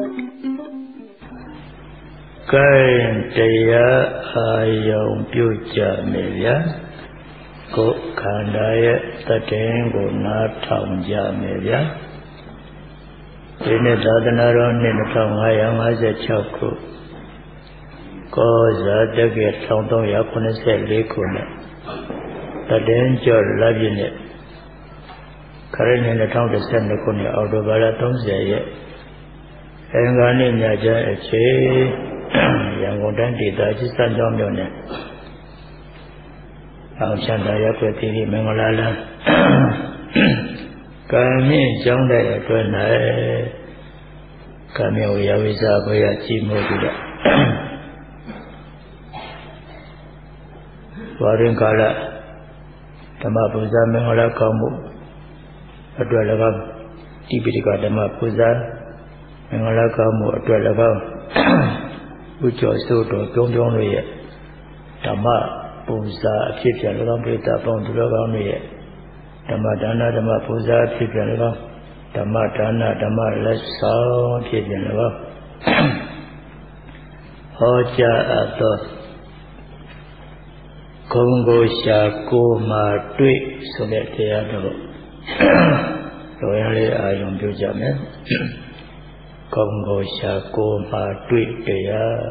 cáiတရားအာယုံပြုကြမယ်ဗျာကိုယ်ခန္ဓာရဲ့တည်ကိုနားထောင်ကြမယ်ဗျာဒီနေ့သာသနာတော်နှစ်2556ခုကောဇာတက္ကရာ1384ခုနဲ့တည်ကျော်လပြည့်နဲ့ခရစ်နှစ်2012ခုနှစ်အောက်တိုဘာလ30ရက်အင်္ဂါနေ့ညချမ်းအချိန်ရန်ကုန်တိုင်းဒေသကြီးစံကြောင်းမြို့နယ်အောင်ချမ်းသာရပ်ကွက်တိတိမင်္ဂလာလမ်းကံမြင့်ကျောင်းတဲ့အတွင်း၌ကံမြင့်ဝေယဝိဇာဘုရားကြည်မို့ပြီးတော့ဝါရင်ကာလဓမ္မပူဇာမင်္ဂလာကောင်းမှုအတွက်၎င်းတိပိဋကဓမ္မပူဇာမင်္ဂလာကောင်းမှုအတွက်၎င်းဥကြ္ကျော်စိုးတော်ပြုံးပြုံးတို့ရဲ့ဓမ္မပူဇာအဖြစ်ပြန်၎င်းပြိတ္တာပေါင်းသူတော်ကောင်းတို့ရဲ့ဓမ္မဒါနဓမ္မပူဇာအဖြစ်ပြန်၎င်းဓမ္မဒါနဓမ္မလက်ဆောင်အဖြစ်ပြန်၎င်းဟောကြားအပ်သောဂုဏ်ကိုရှာကိုမှတွေ့ဆိုတဲ့တရားတော်တော်ရလေးအာရုံပြုကြမယ်ဂုဏ်ကိုရှာကိုမှတွေ့တရား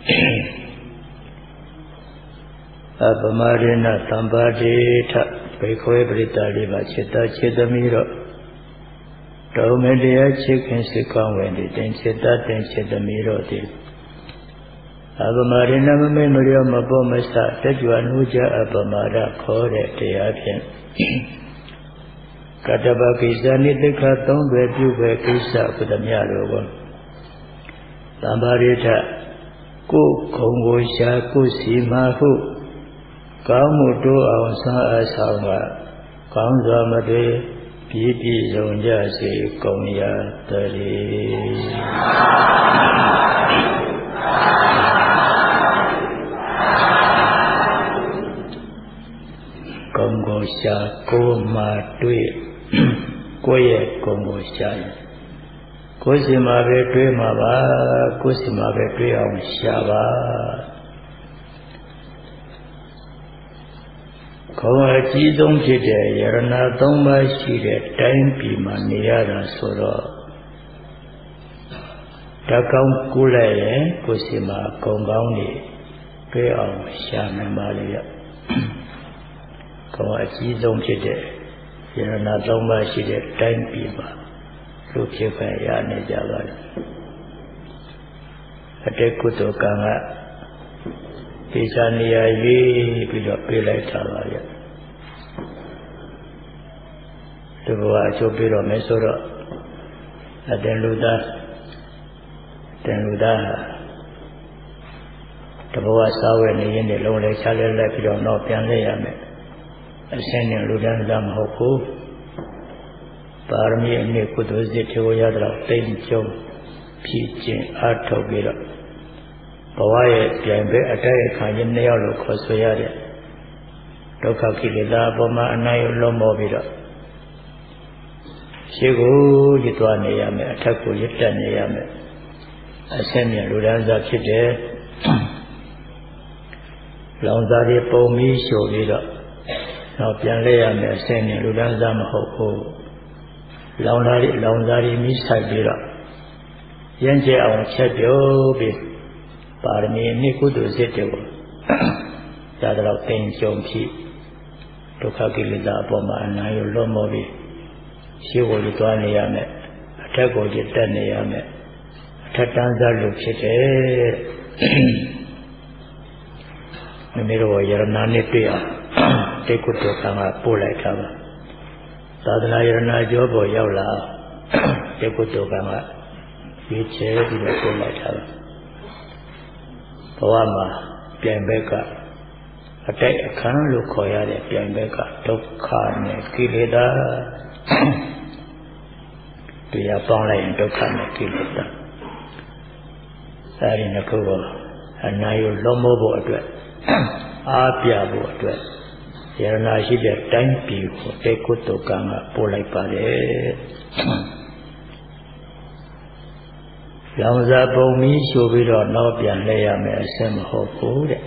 အပမရိဏသံပါတိထဘိခွေပရိတ္တလေးပါจิตจิตသမီးတော့တော်မတရားချစ်ခင်စိတ်ကောင်းဝင်တင်จิตတင်จิตသမီးတော့ဒီအပမရိဏမမေမလျောမပေါ်မစတကြွနှူးကြအပမရခေါ်တဲ့တရားဖြင့်ကတ္တပကိစ္စနိတိခသုံးပဲပြုပဲကိစ္စပုဒ္ဓမြတော်ကိုသံပါရိထကိုယ်ခုံကိုရှာကိုယ်စီမာဟုကောင်းမှုတိုးအောင်ဆန်းအဆောင်ကကောင်းစွာမတွေပြည့်ပြည့်စုံကြစေကုန်ရတည်းကုံကိုရှာကိုယ်မှတွေ့ကိုယ့်ရဲ့ကုံကိုရှာရင်ကိုယ်စီမှာပဲတွေးမှာပါကိုယ်စီမှာပဲတွေးအောင်ရှာပါခေါင်းအကြီးဆုံးဖြစ်တဲ့ယရဏသုံးပါးရှိတဲ့တိုင်းပြည်မှာနေရတာဆိုတော့ဓာတ်ကောင်းကူးလိုက်ရင်ကိုယ်စီမှာကုံကောင်းနေတွေးအောင်ရှာနိုင်ပါလေခေါင်းအကြီးဆုံးဖြစ်တဲ့ယရဏသုံးပါးရှိတဲ့တိုင်းပြည်မှာလူဖြစ်ခွင့်ရနေကြပါလေအတိတ်ကုသိုလ်ကံကဒီချာနေရာရွေးပြီးတော့ပြေးလိုက်တာပါဗျဒီဘဝအကျိုးပြီးတော့မယ်ဆိုတော့အတင်လူသားတဘဝစားဝယ်နေရင်လည်းလုံးလဲချလဲလိုက်ပြီးတော့တော့ပြန်လဲရမယ်အစင်းနဲ့လူတန်းသားမဟုတ်ဘူးပါရမီအနှစ်ကုသိုလ်စစ်ထေဝရတော့တိမ်ကျုံဖြည့်ခြင်းအားထုတ်ပြီးတော့ဘဝရဲ့ပြိုင်ပဲအတိုက်အခံချင်းနှစ်ယောက်လို့ခေါ်ဆိုရတဲ့ဒုက္ခကိလေသာအပေါ်မှာအနိုင်လွန်မောပြီးတော့ရှေ့ကိုရည်သွားနေရမယ်အထက်ကိုရည်တက်နေရမယ်အဆင့်မြတ်လူတန်းစားဖြစ်တဲ့လောင်စားတွေပုံပြီးရှို့ပြီးတော့တော့ပြန်လဲရမယ်အဆင့်မြတ်လူတန်းစားမဟုတ်ဘူးလောင်စားတွေမိဆိုင်ပြီးတော့ရင့်ကျက်အောင်ချက်ပြုတ်ပြီးပါရမီနှစ်ကုသိုလ်စစ်တွေကိုရတော့သင်ကြုံဖြစ်ဒုက္ခကိလေသာအပေါ်မှာအနိုင်ရလွတ်မောပြီးရှေ့ကိုသွားနေရမယ်အထက်ကိုတက်နေရမယ်အထက်တန်းစားလို့ဖြစ်တယ်မိမိတို့ရဏနဲ့တွေ့အောင်တိတ်ကုသိုလ်ကံကပို့လိုက်တာပါသာသနာယရဏကျော်ပေါ်ရောက်လာတိတ်ကုသိုလ်ကံကရွေးချယ်ပြီးတော့ပို့လိုက်တာပါဘဝမှာပြိုင်ဘက်ကအတိုက်အခန်းလို့ခေါ်ရတဲ့ပြိုင်ဘက်ကဒုက္ခနဲ့ကိလေသာတရားပေါင်းလိုက်ရင်ဒုက္ခနဲ့ကိလေသာအဲဒီနှစ်ခုကိုအနာယလွန်မိုးဖို့အတွက်အားပြဖို့အတွက်ယရနာရှိတဲ့တိုင်းပြည်ကိုတေကုတ္တကံကပို့လိုက်ပါတယ်လောင်စာပုံမီးရှို့ပြီးတော့နောက်ပြန်လဲရမယ်အစင်မဟုတ်ဘူးတဲ့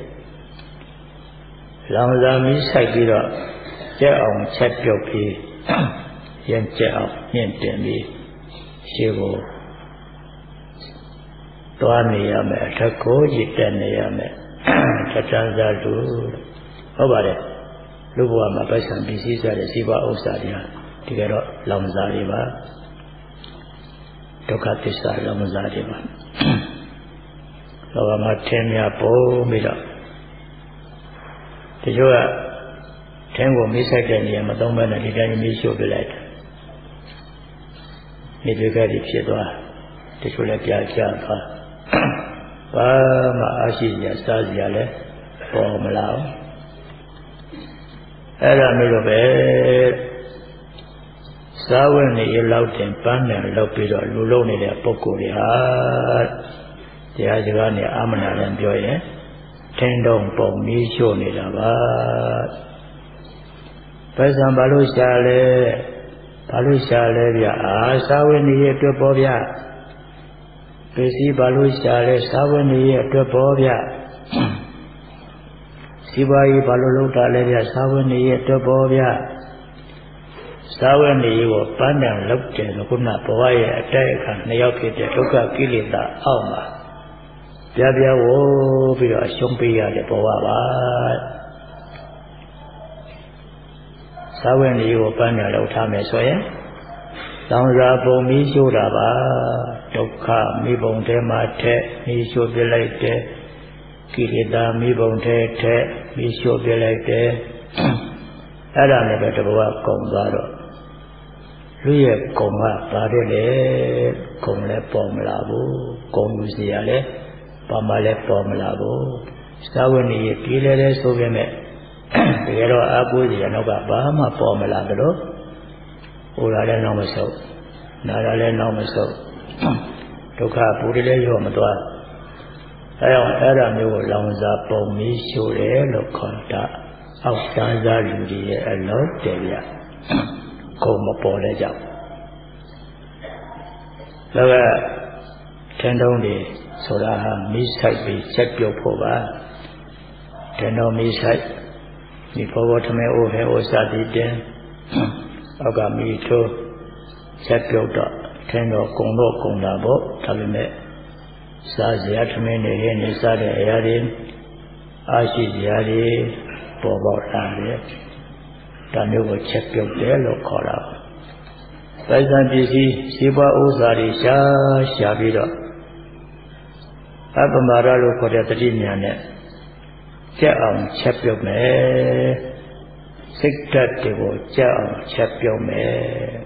လောင်စာမီးဆိုင်ပြီးတော့ကြက်အောင်ချက်ပြုတ်ပြီးရင်ကြက်အောင်မြင့်တင်ပြီးရှေ့ကိုသွားနေရမယ်အထက်ကိုကြည့်တက်နေရမယ်တတန်းစားလူဟုတ်ပါတယ်လူဘဝမှာပိုက်ဆံပစ္စည်းစားတဲ့စီးပွားဥစ္စာတွေဟာတကယ်တော့လောင်စာတွေပါဒုက္ခသစ္စာလောင်စာတွေပါလောကမှာထင်းများပုံပြီးတော့တချို့ကထင်းကိုမိဆိုင်တဲ့နေရာမသုံးဘဲနဲ့ဒီတိုင်းမိရှို့ပြလိုက်တယ်နေပြခဲ့ပြီးဖြစ်သွားတချို့လည်းပြာကျသွားဘာမှအရှိရစားစရာလည်းပေါ်မလာဘူးအဲ့ဒါမျိုးတော့ပဲစားဝတ်နေရလောက်တင်ပန်းတယ်လောက်ပြီးတော့လူလုံးနေတဲ့ပုဂ္ဂိုလ်တွေဟာတရားစကားနဲ့အာမနာလည်းပြောရင်ထင်းတုံးပုံမီးရှို့နေတာပါပဲဆံဘာလို့ရှာလဲဗျာစားဝတ်နေရအတွက်ပေါ်ဗျာပစ္စည်းဘာလို့ရှာလဲစားဝတ်နေရအတွက်ပေါ်ဗျာစီးပွားရေးဘာလို့လုပ်တာလဲဗျာစားဝတ်နေရအတွက်ပေါ်ဗျာစားဝတ်နေရကိုပန်းတန်လုပ်တယ်လို့ခုနဘဝရဲ့အတိုက်အခါနှစ်ယောက်ဖြစ်တဲ့ဒုက္ခကိလေသာအောက်မှာပြပြဝိုးပြီးတော့အရှုံးပေးရတဲ့ဘဝပါစားဝတ်နေရကိုပန်းတန်လုပ်ထားမယ်ဆိုရင်လောင်စာပုံမီးရှို့တာပါဒုက္ခမိဘုံထဲမှာထက်မီးရှို့ပြလိုက်တယ်ကိလေသာမိဘုံထဲထက်မီးရှို့ပြလိုက်တယ်အဲ့ဒါနဲ့ပဲတဘဝကုန်သွားတော့လူရဲ့ကုံကပါတယ်လေကုံလည်းပေါ်မလာဘူးကုံလူစီရလည်းဘာမှလည်းပေါ်မလာဘူးသာဝဏီရဲ့ပြေးလဲဆိုပေမဲ့တကယ်တော့အာကိုးစီရနောက်ကဘာမှပေါ်မလာသလိုဟိုလာလည်းနောက်မဆုပ်နာလာလည်းနောက်မဆုပ်ဒုက္ခဘူတွေလည်းရောမသွားအဲအောင်အဲ့ဒါမျိုးကိုလောင်စာပုံမီးရှို့တယ်လို့ခေါ်တာအောက်တန်းစားလူတွေရဲ့အလုံးတယ်ဗျခုံမပေါ်လဲကြောက်လောကထင်းတုံးတွေဆိုတာဟာမီးဆိုင်ပြီးချက်ပြုတ်ဖို့ပါထင်းတုံးမီးဆိုင်ဒီဘောဘောထမဲအိုးဟဲအိုးစသည်တင်အောက်ကမီးထိုးချက်ပြုတ်တော့ထင်းတော့ကုံတာပေါ့ဒါပေမဲ့စားစရာထမင်းတွေရင်းနေစားတဲ့အရာတွေအားရှိစရာတွေပေါ်ပေါက်လာတယ်ဒါမျိုးကိုချက်ပြုတ်တယ်လို့ခေါ်တာပိုက်ဆံပစ္စည်းစီးပွားဥစ္စာတွေရှာပြီးတော့အပမာဒလို့ခေါ်တဲ့တတိညာနဲ့ကြက်အောင်ချက်ပြုတ်မယ်စိတ်ဓာတ်တွေကိုကြက်အောင်ချက်ပြုတ်မယ်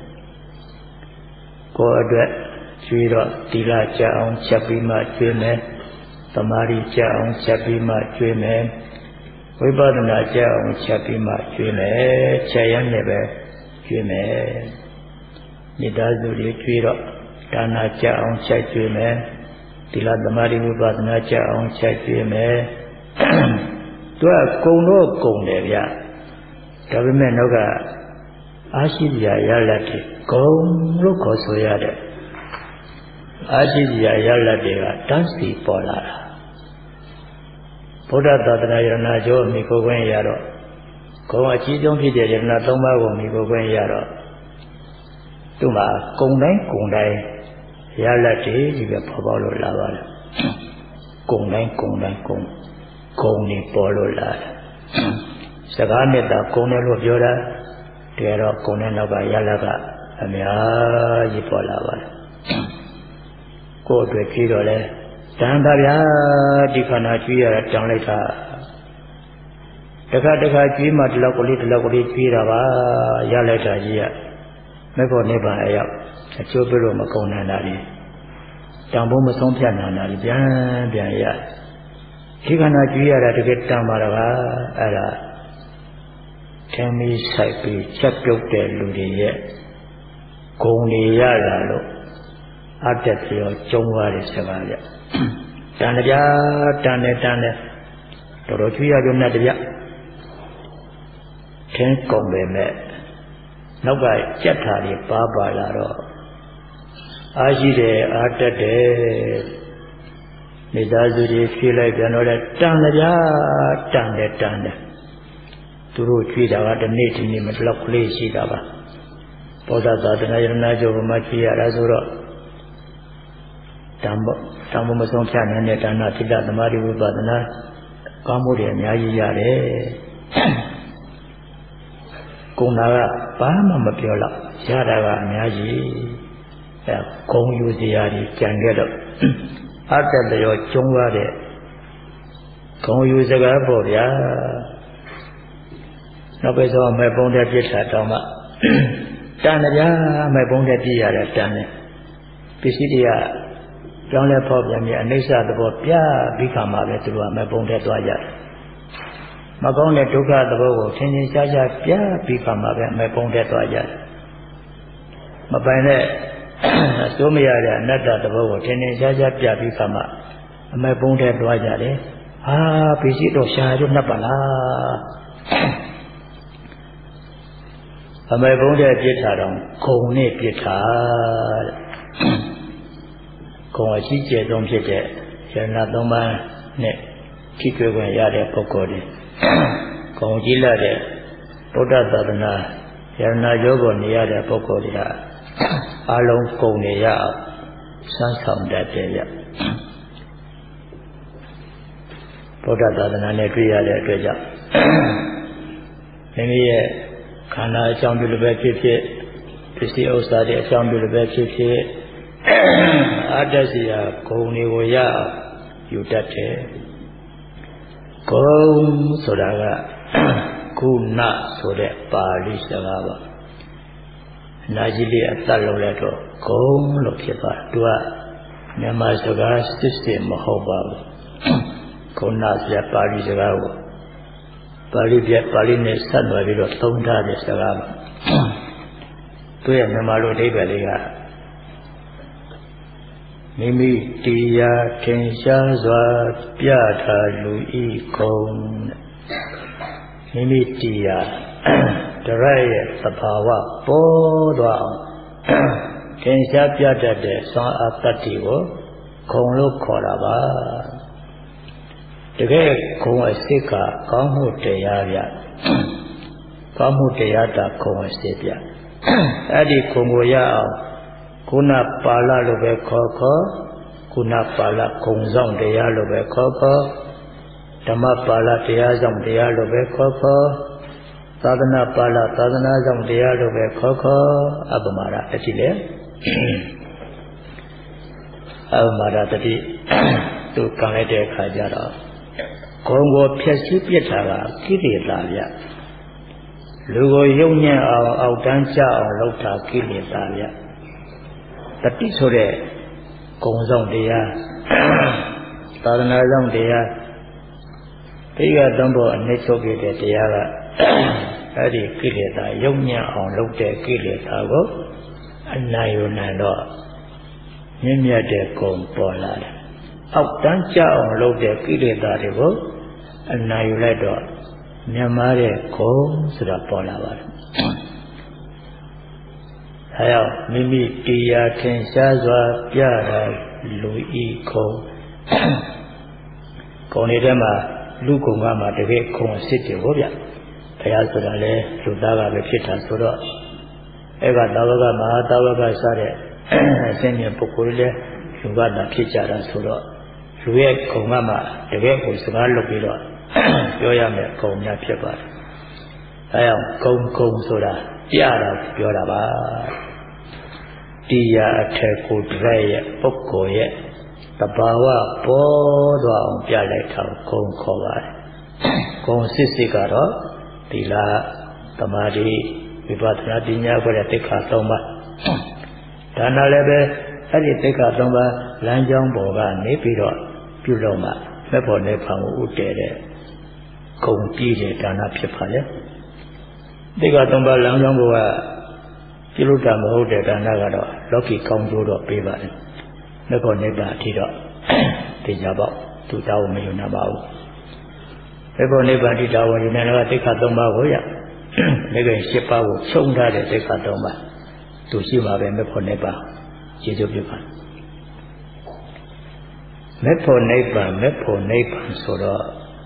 ကိုယ်အတွက်ကျွေးတော့သီလကြက်အောင်ချက်ပြီးမှကျွေးမယ်သမာဓိကြက်အောင်ချက်ပြီးမှကျွေးမယ်ဝိပဿနာကြက်အောင်ချက်ပြီးမှကျွေးမယ်ချက်ရမ်းနဲ့ပဲကျွေးမယ်မိသားစုတွေကျွေးတော့ဒါနာကြက်အောင်ချက်ကျွေးမယ်သီလသမာဓိဝိပဿနာကြက်အောင်ချက်ကျွေးမယ်သူကကုံတော့ကုံတယ်ဗျဒါပေမဲ့တော့ကအားရှိစရာရလတ်တွေဂုံလို့ခေါ်ဆိုရတဲ့အားရှိစရာရလတ်တွေကတန်းစီပေါ်လာတာဗုဒ္ဓသာသနာယရဏကျော်မိကိုခွင့်ရတော့ဂုံအကြီးဆုံးဖြစ်တဲ့ယရဏ၃ပါးကိုမိကိုခွင့်ရတော့သူ့မှာကုံတိုင်းရလတ်တွေဒီပဲပေါ်ပေါက်လို့လာပါတယ်ကုံတိုင်းကုံနေပေါ်လို့လာတယ်စကားနဲ့တာကုံတယ်လို့ပြောတာတကယ်တော့ကုံတဲ့နောက်ကရလတ်ကအများကြီးပေါ်လာပါတယ်ကိုယ်အတွက်ကြည့်တော့လဲတန်တာဗျာဒီခန္ဓာကြည့်ရတာတောင်းလိုက်တာတခါကြည့်မှဒီလောက်ကလေးကြည့်တာပါရလိုက်တာကြီးရမေဖို့နိဗ္ဗာန်အရောက်အကျိုးပြုလို့မကုန်နိုင်တာလေတောင်ဖို့မဆုံးဖြတ်နိုင်တာလေပြန်ရဒီခန္ဓာကြည့်ရတာတကယ်တန်ပါတော့ကအဲ့ဒါထင်းမီးဆိုင်ပြီးချက်ပြုတ်တဲ့လူတွေရဲ့ဂုံတွေရလာလို့အတက်ပြောကျုံသွားတဲ့စကားကြတန်ကြတန်တယ်တော်တော်ချွေးရကြနဲ့တပြထင်းကုန်ပေမဲ့နောက်ကကြက်ထာတွေပါလာတော့အားရှိတယ်အားတက်တယ်မိသားစုတွေဖြေးလိုက်ပြန်တော့လည်းတန်ကြတန်တယ်သူတို့ဖြေးတာကဒီနေ့မတလောက်ကလေးရှိတာပါဗုဒ္ဓသာသနာယရဏကျော်မှာဖြေးရတာဆိုတော့တံမိုးမဆုံးဖြတ်နိုင်တဲ့ဒါနသီလသမာဓိဝိပဿနာကောင်းမှုတွေအများကြီးရတယ်ကုံတာကဘာမှမပြောတော့ရတာကအများကြီးအဲဂုံယူစရာကြီးကြံခဲ့တော့အတ္တလျောကျုံးရတဲ့ဂုံယူစကားပေါ့ဗျာနောက်ပဲဆိုမဲ့ပုံတဲ့ပြစ်တာတောင်းမှတန်ကြမဲ့ပုံတဲ့ပြည့်ရတယ်တန်တယ်ပစ္စည်းတွေကကြောင်းလဲဖောက်ပြန်ပြီးအနိစ္စသဘောပြပြီးခါမှပဲသူတို့ကမဲ့ပုံတဲ့သွားရတယ်မကောင်းတဲ့ဒုက္ခသဘောကိုထင်ထင်ရှားရှားပြပြီးခါမှပဲမဲ့ပုံတဲ့သွားရတယ်မပိုင်တဲ့အစိုးမရတဲ့အနတ္တသဘောကိုထင်ထင်ရှားရှားပြပြီးခါမှအမဲ့ပုံတဲ့သွားကြတယ်ဟာပစ္စည်းတော့ရှားရနှပ်ပါလားအမေဘုံတဲ့ပြစ်ထားတော့ဂုံနဲ့ပြစ်ထားတဲ့ဂုံအကြီးကျယ်ဆုံးဖြစ်တဲ့ယရဏသုံးပါးနဲ့ထိတွေ့ခွင့်ရတဲ့ပုဂ္ဂိုလ်တွေဂုံကြီးလာတဲ့ဗုဒ္ဓသာသနာယရဏယောဂနေရတဲ့ပုဂ္ဂိုလ်တွေကအလုံးဂုံနေရအောင်စမ်းဆောင်တတ်တယ်ဗျဗုဒ္ဓသာသနာနဲ့တွေ့ရတဲ့အတွက်ကြောင့်မိမိရဲ့ခန္ဓာအကြောင်းပြုလို့ပဲဖြစ်ဖြစ်ပစ္စည်းဥစ္စာတွေအကြောင်းပြုလို့ပဲဖြစ်ဖြစ်အတ္တစီယာဂုံတွေကိုရယူတတ်တယ်ဂုံဆိုတာကကုဏဆိုတဲ့ပါဠိစကားပါအနာကြီးလေးအတတ်လို့လဲတော့ဂုံလို့ဖြစ်သွားသူကမြန်မာစကားစစ်မဟုတ်ပါဘူးဂုဏဆိုတဲ့ပါဠိစကားကိုပါဠိနဲ့ဆက်နွယ်ပြီးတော့သုံးထားတဲ့စကားပါသူရဲ့မြန်မာလိုအဓိပ္ပာယ်လေးကမိမိတရားထင်ရှားစွာပြထားလူဤကုံမိမိတရားတရရဲ့သဘာဝပေါ်သွားအောင်ထင်ရှားပြတတ်တဲ့စွမ်းအားတတ္တိကိုခုံလို့ခေါ်တာပါတကယ်ခုံအစစ်ကကောင်းမှုတရားပြကောင်းမှုတရားတာခုံအစစ်ပြအဲ့ဒီခုံကိုရအောင်ကုဏပါဠလို့ပဲခေါ်ကုဏပါဠခုံဆောင်တရားလို့ပဲခေါ်ဓမ္မပါဠတရားဆောင်တရားလို့ပဲခေါ်သာသနာပါဠသာသနာဆောင်တရားလို့ပဲခေါ်အပမရအတိလေအပမရတတိသူကံလိုက်တဲ့အခါကျတော့ဂုံကိုဖြည့်ဆည်းပြစ်တာကကိလေသာဗျလူကိုယုံညံ့အောင်အောက်တန်းကျအောင်လုပ်တာကိလေသာဗျတတိဆိုတဲ့ဂုံဆောင်တရားသာသနာဆောင်တရားဒီကသုံးဖို့အနှိမ့်ချုပ်ပြတဲ့တရားကအဲ့ဒီကိလေသာယုံညံ့အောင်လုပ်တဲ့ကိလေသာကိုအနိုင်ယူနိုင်တော့မြင့်မြတ်တဲ့ဂုံပေါ်လာတယ်အောက်တန်းကျအောင်လုပ်တဲ့ကိလေသာတွေကိုအနိုင်ယူလိုက်တော့မြတ်မားတဲ့ဂုံဆိုတာပေါ်လာပါတယ်။အဲရောက်မိမိတရားထင်ရှားစွာပြတာလူဤဂုံဂုံတွေထဲမှာလူဂုံကမှတကယ်ဂုံအစစ်တွေကိုဗျ။ဘုရားဆိုတာလေလူသားကပဲဖြစ်တာဆိုတော့အဲ့ကသာဝကမဟာသာဝကစတဲ့အစင်းမြတ်ပုဂ္ဂိုလ်တွေလူကသာဖြစ်ကြတာဆိုတော့လူရဲ့ဂုံကမှတကယ်ကိုစကားလုပ်ပြီးတော့ပြောရမယ်ဂုံများဖြစ်ပါတယ်။အဲကြောင့်ဂုံဆိုတာပြတာပြောတာပါ။တရားအထက်ကိုတရက်ရဲ့ပုဂ္ဂိုလ်ရဲ့တဘာဝပေါ်သွားအောင်ပြလိုက်တာဂုံခေါ်ပါတယ်။ဂုံစစ်ကတော့သီလသမာဓိဝိပဿနာပညာကိုတဲ့သိက္ခာ၃ပါး။ဒါနလည်းပဲအဲ့ဒီသိက္ခာ၃ပါးလမ်းကြောင်းပေါ်ကနေပြီးတော့ပြုလုပ်မှမဲ့ဖို့နေဖန်ကိုဥတည်တဲ့ဂုံပြည့်တဲ့ဒါနဖြစ်ပါလေသိက္ခာ၃ပါးလမ်းကြောင်းပေါ်ကပြုလုပ်တာမဟုတ်တဲ့ဒါနကတော့လောကီကောင်းကျိုးတော့ပေးပါတယ်မဲ့ဖို့နေပါအထိတော့သိကြပေါ့သူတောင်းမယူနိုင်ပါဘူးမဲ့ဖို့နေပါတိတောင်းယူနိုင်တော့သိက္ခာ၃ပါးကိုရမိခင်၈ပါးကိုခြုံထားတဲ့သိက္ခာ၃ပါးသူရှိမှာပဲမဲ့ဖို့နေပါကျေစုပြုပါမေဖို့နိဗ္ဗာန်မေဖို့နိဗ္ဗာန်ဆိုတော့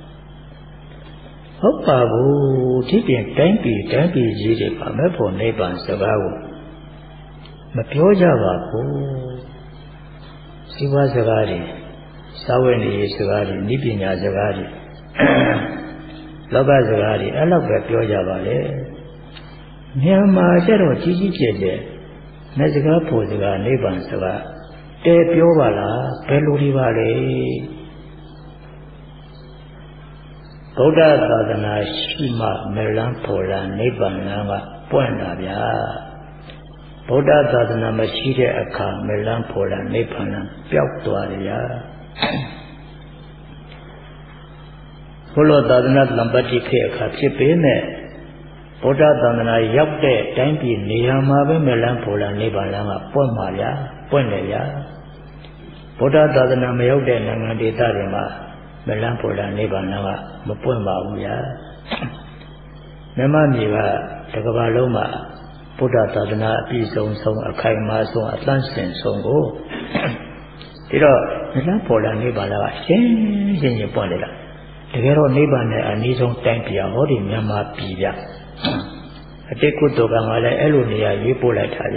ဟုတ်ပါဘူးဒီပြင်တိုင်းပြည်ကြီးတွေပါမေဖို့နိဗ္ဗာန်စကားကိုမပြောကြပါဘူးစီဝါစကားတွေစာဝတ်နေရေးစကားတွေနိပညာစကားတွေလောကစကားတွေအဲ့လောက်ပဲပြောကြပါလေမြန်မာကျတော့ကြီးကျယ်နဲ့စကားဖို့စကားနိဗ္ဗာန်စကားတဲပြောပါလားဘယ်လိုဒီပါလဲဗုဒ္ဓသာသနာရှိမှမလန်းဖို့လားနိဗ္ဗာန်လမ်းကပွင့်တာဗျာဗုဒ္ဓသာသနာမရှိတဲ့အခါမလန်းဖို့လားနိဗ္ဗာန်လမ်းပျောက်သွားတယ်ဗျာဘုလိုသာသနာတံပတ္တိခေအခါဖြစ်ပေမဲ့ဗုဒ္ဓသာသနာရောက်တဲ့တိုင်းပြည်နေရာမှာပဲမလန်းဖို့လားနိဗ္ဗာန်လမ်းကပွင့်ပါဗျာပွင့်တယ်ဗျာဗုဒ္ဓသာသနာမရောက်တဲ့နိုင်ငံဒေသတွေမှာမလန်းဖို့လားနိဗ္ဗာန်လမ်းကမပွင့်ပါဘူးဗျာမြမမြေကတစ်ကမ္ဘာလုံးမှာဗုဒ္ဓသာသနာအပြည့်စုံဆုံးအခိုင်အမာဆုံးအသန့်စင်ဆုံးကိုဒီတော့မလန်းဖို့လားနိဗ္ဗာန်လမ်းကရှင်းပွင့်တယ်လားတကယ်တော့နိဗ္ဗာန်နဲ့အနည်းဆုံးတိုင်းပြည်ဟောဒီမြန်မာပြည်ဗျအတိတ်ကုသိုလ်ကမှလည်းအဲ့လိုနေရာရွေးပို့လိုက်တာဗျ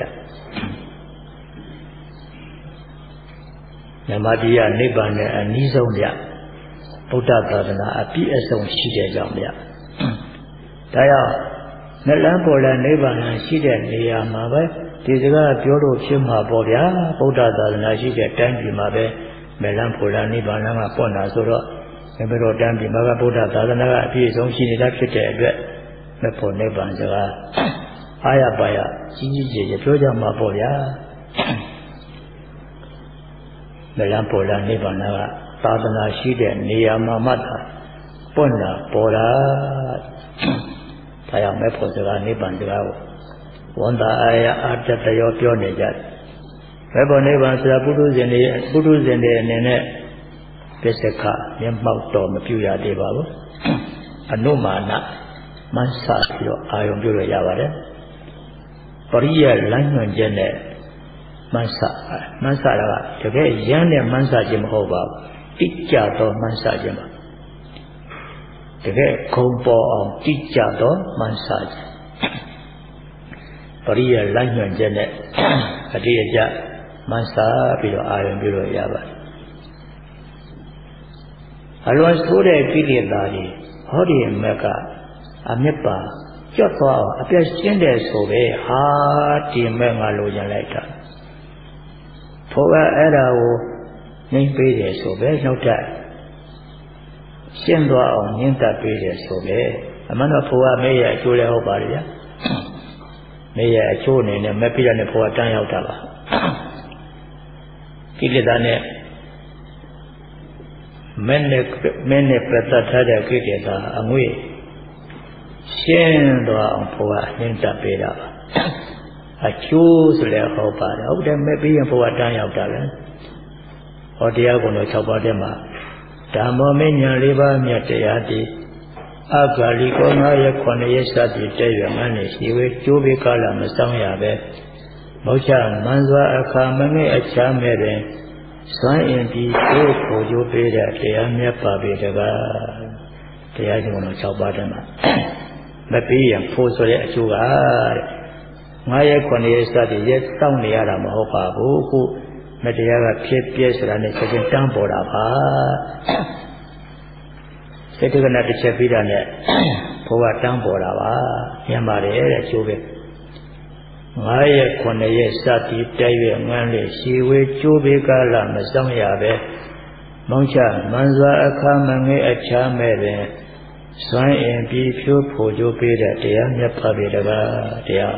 မြန်မာပြည်ကနိဗ္ဗာန်နဲ့အနည်းဆုံးဗျဗုဒ္ဓသာသနာအပြည့်အစုံရှိတဲ့ကြောင့်ဗျဒါကြောင့်နလန်းပေါ်လာနိဗ္ဗာန်ရှိတဲ့နေရာမှာပဲဒီစကားပြောလို့ဖြစ်မှာပေါ့ဗျာဗုဒ္ဓသာသနာရှိတဲ့တိုင်းပြည်မှာပဲနလန်းပေါ်လာနိဗ္ဗာန်ကပွင့်လာဆိုတော့ဘယ်လိုတန်းပြည်မှာကဗုဒ္ဓသာသနာကအပြည့်အစုံရှိနေတာဖြစ်တဲ့အတွက်မဖို့နိဗ္ဗာန်စကားအာရပါရကြီးကျယ်ပြောကြမှာပေါ့ဗျာမလန်းပေါ်လာနိဗ္ဗာန်ကသာသနာရှိတဲ့နေရာမှာမှသာပွင့်လာပေါ်လာဒါကြောင့်မဖို့စကားနိဗ္ဗာန်စကားကိုဝန်တာအာရအာတတရောပြောနေကြတယ်မဖို့နိဗ္ဗာန်ဆိုတာပုထုဇဉ်တွေအနေနဲ့ပစ္စကမျက်မှောက်တော်မပြုရသေးပါဘူးအနုမာနမဆပြီးတော့အာယုံပြုရရပါတယ်ပရိယလမ်းညွှန်ချက်နဲ့မဆတာကတကယ်ရမ်းတဲ့မဆခြင်းမဟုတ်ပါဘူးတိကျသောမဆခြင်းပါတကယ်ခုံပေါ်အောင်တိကျသောမဆခြင်းပရိယလမ်းညွှန်ချက်နဲ့အတိအကျမဆပြီးတော့အာယုံပြုရရပါတယ်အလွန်ဆိုးတဲ့ကိလေသာတွေဟောဒီမက်ကအမြတ်ပါကြော့သွားအောင်အပြည့်ရှင်းတယ်ဆိုပဲဟာဒီမက်ငါလိုချင်လိုက်တာဖို့ကအဲ့ဒါကိုနှိမ့်ပေးတယ်ဆိုပဲနောက်ထပ်ရှင်းသွားအောင်ညှင်းတက်ပေးတယ်ဆိုပဲအမှန်တော့ဖို့ကမေးရအကျိုးလည်းဟုတ်ပါလေဗျာမေးရအကျိုးအနေနဲ့မက်ပြရနဲ့ဖို့ကတန်းရောက်တာပါကိလေသာနဲ့မင်းနဲ့ပြတ်ထားတဲ့ကိလေသာအငွေ့ရှင်းသွားအောင်ဘုရားနှင်းတက်ပေးတာပါအကျိုးဆိုလည်းဟုတ်ပါတယ်ဟုတ်တယ်မဲ့ပြီးရင်ဘုရားတန်းရောက်တာပဲဟောတရားကုံတော်6ပါးထဲမှာဓမ္မောမဉ္ဇဉ်4ပါးမြတ်တရားတည်အဂါလိကော9ရက်9ရက်စသည်တည့်ရမှန်းနေရှိဝေကျိုးဘေးကာလမဆောင်ရပဲမောချမန်စွာအခါမငဲ့အခြားမဲ့ပင်စွမ်းအင်ပြီးကိုယ်ကိုကျိုးပေးတဲ့တရားမြတ်ပါပေတကားတရားကျုံတော်6ပါးတည်းမှာမပြီးရင်ဖို့ဆိုတဲ့အကျိုးက9ရက်9ရက်စသည်ရက်စောင့်နေရတာမဟုတ်ပါဘူးခုမတရားကဖြစ်ပြဲဆိုတာနဲ့ချက်ချင်းတန်းပေါ်တာပါစေတကနာတစ်ချက်ပြီးတာနဲ့ဘုရားတန်းပေါ်တာပါညံပါတယ်တဲ့အကျိုးပဲ9ရက်9ရက်စသည်တိုက်ရွယ်ငန်းလေရှည်ဝေးကျိုးဘေးကာလမဆောင်ရပဲမောင်းချမန်စွာအခါမငဲ့အခြားမဲ့ပင်စွမ်းအင်ပြီးဖြိုးဖို့ကျိုးပေးတဲ့တရားမြတ်ပါပေတကားတရား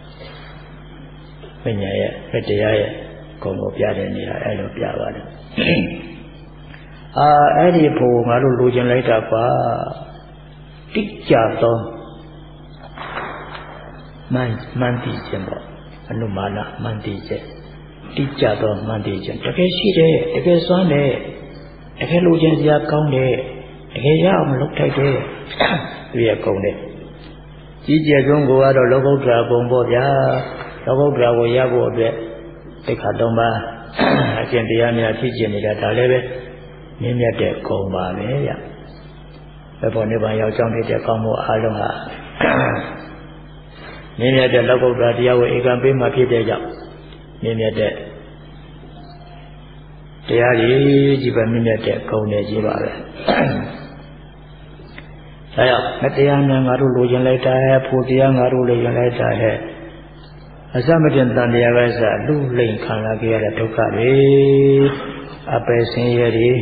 ပညာရဲ့တရားရဲ့ဂုဏ်ကိုပြတဲ့နေရာအဲ့လိုပြပါတယ်အဲ့ဒီဖို့ငါတို့လိုချင်လိုက်တာပါတိကျသောမှန်တည်ခြင်းပေါ့အနုမာနမှန်တည်ခြင်းတိကျသောမှန်တည်ခြင်းတကယ်ရှိတယ်တကယ်စွမ်းတယ်တကယ်လိုချင်စရာကောင်းတယ်တကယ်ရအောင်လုပ်ထိုက်တယ်သူရဲ့ဂုဏ်တယ်ကြီးကျယ်ဆုံးကိုကတော့လောကုတ္တရာဂုဏ်ပေါ့ဗျာလောကုတ္တရာကိုရဖို့အတွက်တိခါသုံးပါးအကျင့်တရားများဖြစ်ကျင်နေတာဒါလည်းပဲမြင့်မြတ်တဲ့ဂုဏ်ပါပဲဗျဘယ်ပေါ်နိဗ္ဗာန်ရောက်ကြောင်းဖြစ်တဲ့ကောင်းမှုအားလုံးဟာမြင့်မြတ်တဲ့လောကုတ္တရာတရားကိုဧကံပေးမှဖြစ်တဲ့ကြောင့်မြင့်မြတ်တဲ့တရားကြီးပဲမြင့်မြတ်တဲ့ဂုဏ်တွေကြီးပါပဲဒါကြောင့်မတရားနဲ့ငါတို့လိုချင်လိုက်တာဟဲ့ဖို့တရားငါတို့လိုချင်လိုက်တာဟဲ့အစမတင်တန်တရားပဲစလူလိမ်ခံလာကြရတဲ့ဒုက္ခတွေအပယ်ဆင်းရဲတွေ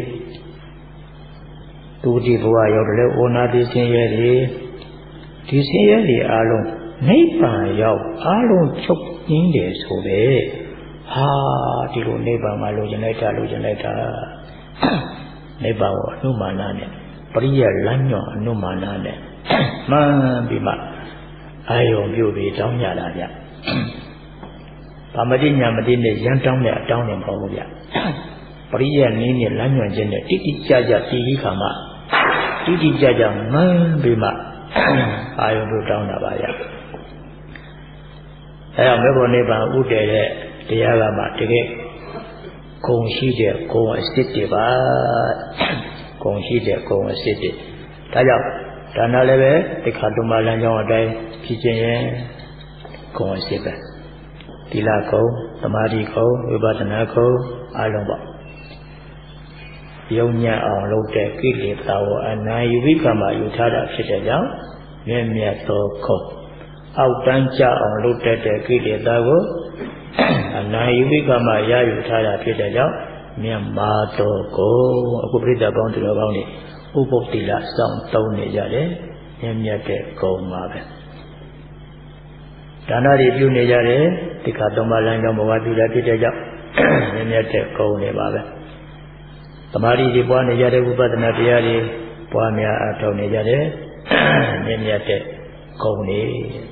ဒုတိဘဝရောက်တယ်ဩနာတိဆင်းရဲတွေဒီဆင်းရဲတွေအားလုံးနိဗ္ဗာန်ရောက်အားလုံးချုပ်ငင်းတယ်ဆိုပဲဟာဒီလိုနိဗ္ဗာန်မှာလိုချင်လိုက်တာလိုချင်လိုက်တာနိဗ္ဗာန်ကိုအနုမာနနဲ့ပရိယလမ်းညွန်အနုမာနနဲ့မှန်ပြီးမှအာယုံပြုပြီးတောင်းကြတာဗျဗာမတိညာမတိနဲ့ရန်တောင်းတဲ့အတောင်းနေမဟုတ်ဘူးဗျပရိယနည်းနဲ့လမ်းညွန်ခြင်းနဲ့တိတိကျကျတည်ပြီးခါမှတိတိကျကျမှန်ပြီးမှအာယုံပြုတောင်းတာပါဗျအဲဒါမေဖို့နိဗ္ဗာန်ဥတည်တဲ့တရားကမှတကယ်ဂုဏ်ရှိတဲ့ဂုဏ်အစစ်တွေပါဂုဏ်ရှိတဲ့ဂုဏ်အစစ်တွေဒါကြောင့်ဒါနလည်းပဲတိခါတုမလမ်းကြောင်းအတိုင်းဖြစ်ခြင်းရဲ့ဂုဏ်အစစ်ပဲသီလဂုဏ်သမာဓိဂုဏ်ဝိပဿနာဂုဏ်အလုံးပေါ့ယုံညံ့အောင်လုပ်တဲ့ကိလေသာကိုအနာယူပြီးကမှယူထားတာဖြစ်တဲ့ကြောင့်မြတ်မြတ်သောဂုဏ်အောက်တန်းကြအောင်လုပ်တတ်တဲ့ကိလေသာကိုအနာယူပြီးကမှရယူထားတာဖြစ်တဲ့ကြောင့်မြတ်မာသောဂုဏ်အခုပြိတ္တပေါင်းသူတော်ကောင်းတွေဥပုပ်တိလစောင့်သုံးနေကြတယ်မြတ်မြတ်တဲ့ဂုဏ်ပါပဲဒါနတွေပြုနေကြတယ်တိခါသုံးပါးလမ်းကြောင်းဘဝပြုတာဖြစ်တဲ့ကြောင့်မြတ်မြတ်တဲ့ဂုဏ်တွေပါပဲသမာဓိတွေပွားနေကြတဲ့ဝိပဿနာတရားတွေပွားများအထောက်နေကြတယ်မြတ်မြတ်တဲ့ဂုဏ်တွေ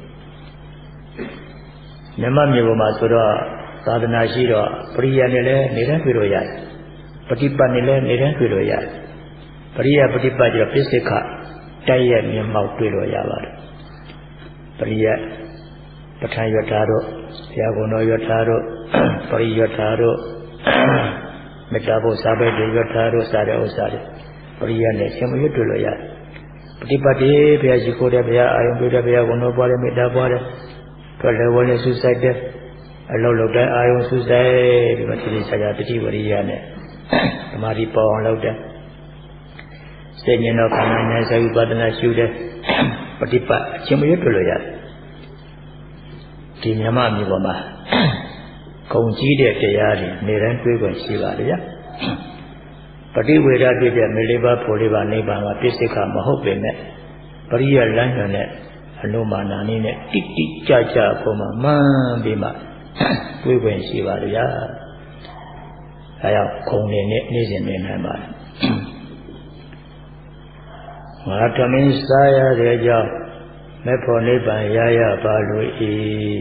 မြတ်မြေပေါ်မှာဆိုတော့သာသနာရှိတော့ပရိယာနဲ့လည်းနေတိုင်းတွေ့လို့ရတယ်ပฏิပတ်နဲ့လည်းနေတိုင်းတွေ့လို့ရတယ်ပရိယာပฏิပတ်ကျတော့ပိစိခတိုက်ရဲ့မျက်မှောက်တွေ့လို့ရပါတယ်ပရိယာပဋ္ဌာယထာတို့ဘုရားကုံတော်ယထာတို့ပရိယထာတို့မေတ္တာဘုရားပဲတွေယထာတို့စတဲ့ဥစ္စာတွေပရိယာနဲ့ရှင်မရွတ်တွေ့လို့ရတယ်ပฏิပတ်တွေဘုရားရှိခိုးတဲ့ဘုရားအာယုံပြုတဲ့ဘုရားကုံတော်ပွားတဲ့မေတ္တာပွားတဲ့ထွက်လေဝင်လေဆုစိုက်တဲ့အလုံးလုံးတိုင်းအာယုံဆုစိုက်ဒီမှာတိတိကျကျတတိဝရိယနဲ့ဓမ္မဒီပေါ်အောင်လုပ်တဲ့စိတ်ဉာဏ်တော်ခန္ဓာဉာဏ်ဆိုင်ဥပဒနာရှုတဲ့ပฏิပတ်အချင်းမရွတ်တွေ့လို့ရတယ်ဒီမြမမြေပေါ်မှာဂုံကြီးတဲ့တရားတွေနေတိုင်းတွေးခွင့်ရှိပါတယ်ဗျပฏิဝေဒဖြစ်တဲ့မေလေးပါးဖို့လေးပါးနိဗ္ဗာန်ကပြည့်စုံခမဟုတ်ပေမဲ့ပရိယလမ်းညွန်တဲ့အနုမာနနည်းနဲ့တိတိကျကျပုံမှာမှန်ပြီးမှတွေးခွင့်ရှိပါတယ်ဗျအဲကြောင့်ဂုံနေနဲ့နေ့စဉ်နေနိုင်ပါတယ်ငါတမင်းစားရတဲ့ကြောင့်မေဖို့နိဗ္ဗာန်ရရပါလို့ဤ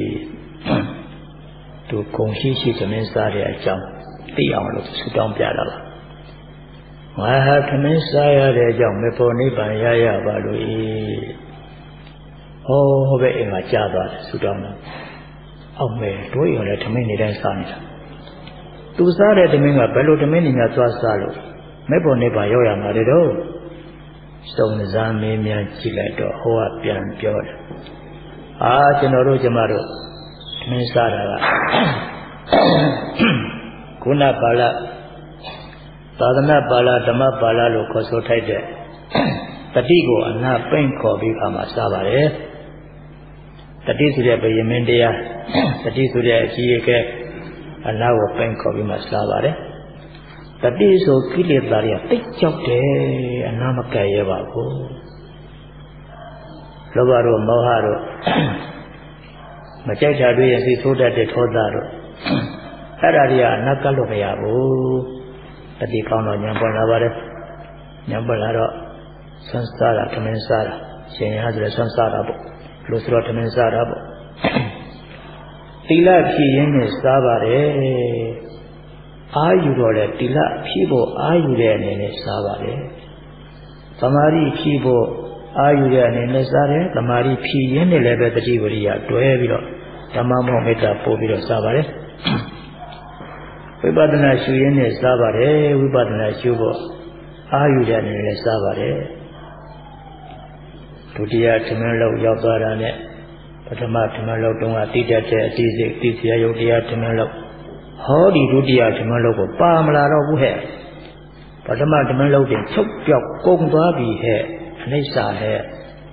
သူဂုံရှိရှိတမင်းစားတဲ့အကြောင်းသိအောင်လို့ဆုတောင်းပြတာပါငါဟာတမင်းစားရတဲ့အကြောင်းမေဖို့နိဗ္ဗာန်ရရပါလို့ဤဟောပဲအင်္ဂါကြားသွားတယ်ဆုတောင်းတော့အောက်မဲ့တို့ရောလည်းတမင်းနေတိုင်းစားနေတာသူစားတဲ့တမင်းကဘယ်လိုတမင်းနေများသွားစားလို့မေဖို့နိဗ္ဗာန်ရောက်ရမှာလေတော့စုံစမ်းမင်းများကြည့်လိုက်တော့ဟောကပြန်ပြောတယ်ကျွန်တော်တို့ကျမတို့မင်းစားတာကကုဏပါဠသာသနာပါဠဓမ္မပါဠလို့ခေါ်ဆိုထိုက်တဲ့တတိကိုအနာပိန့်ခေါ်ပြီးခါမှာစားပါတယ်တတိဆိုတဲ့ဗယမင်းတရားတတိဆိုတဲ့အကြီးအကဲအနာကိုပိန့်ခေါ်ပြီးမှစားပါတယ်တတိဆိုကိလေသာတွေတိတ်ကြောက်တယ်အနာမကဲ့ရပါဘူးလောဘတို့မောဟတို့မကြိုက်တာတွေရဲ့စိတ်ဆိုးတတ်တဲ့ဒေါသတို့အဲ့ဒါတွေကအနာကပ်လို့မရဘူးတတိကောင်းတော့ညာပွင့်လာပါတယ်ညာပွင့်လာတော့ဆွမ်းစားတာထမင်းစားတာရှင်ရဆိုလဲဆွမ်းစားတာပေါ့လို့ဆိုတော့ထမင်းစားတာပေါ့သီလဖြည့်ရင်းနဲ့စားပါတယ်အာယူတော့လေတိလဖြည့်ဖို့အာယူတဲ့အနေနဲ့စားပါတယ်သမာဓိဖြည့်ဖို့အာယူတဲ့အနေနဲ့စားတယ်သမာဓိဖြည့်ရင်းနဲ့လည်းပဲတတိဝရိယတွဲပြီးတော့ဓမ္မမောမေတ္တာပို့ပြီးတော့စားပါတယ်ဝိပဿနာရှုရင်းနဲ့စားပါတယ်ဝိပဿနာရှုဖို့အာယူတဲ့အနေနဲ့စားပါတယ်ဒုတိယဓမ္မလောက်ရောက်သွားတာနဲ့ပထမဓမ္မလောက်တုန်းကတိတတ်တဲ့အတိစိတ်သိစရာယုတ်တရားဓမ္မလောက်ဟောဒီဒုတိယဓမ္မလောက်ကိုပါမလာတော့ဘူးဟဲ့ပထမဓမ္မလောက်တင်ချုပ်ပြောက်ကုန်သွားပြီဟဲ့အနိစ္စဟဲ့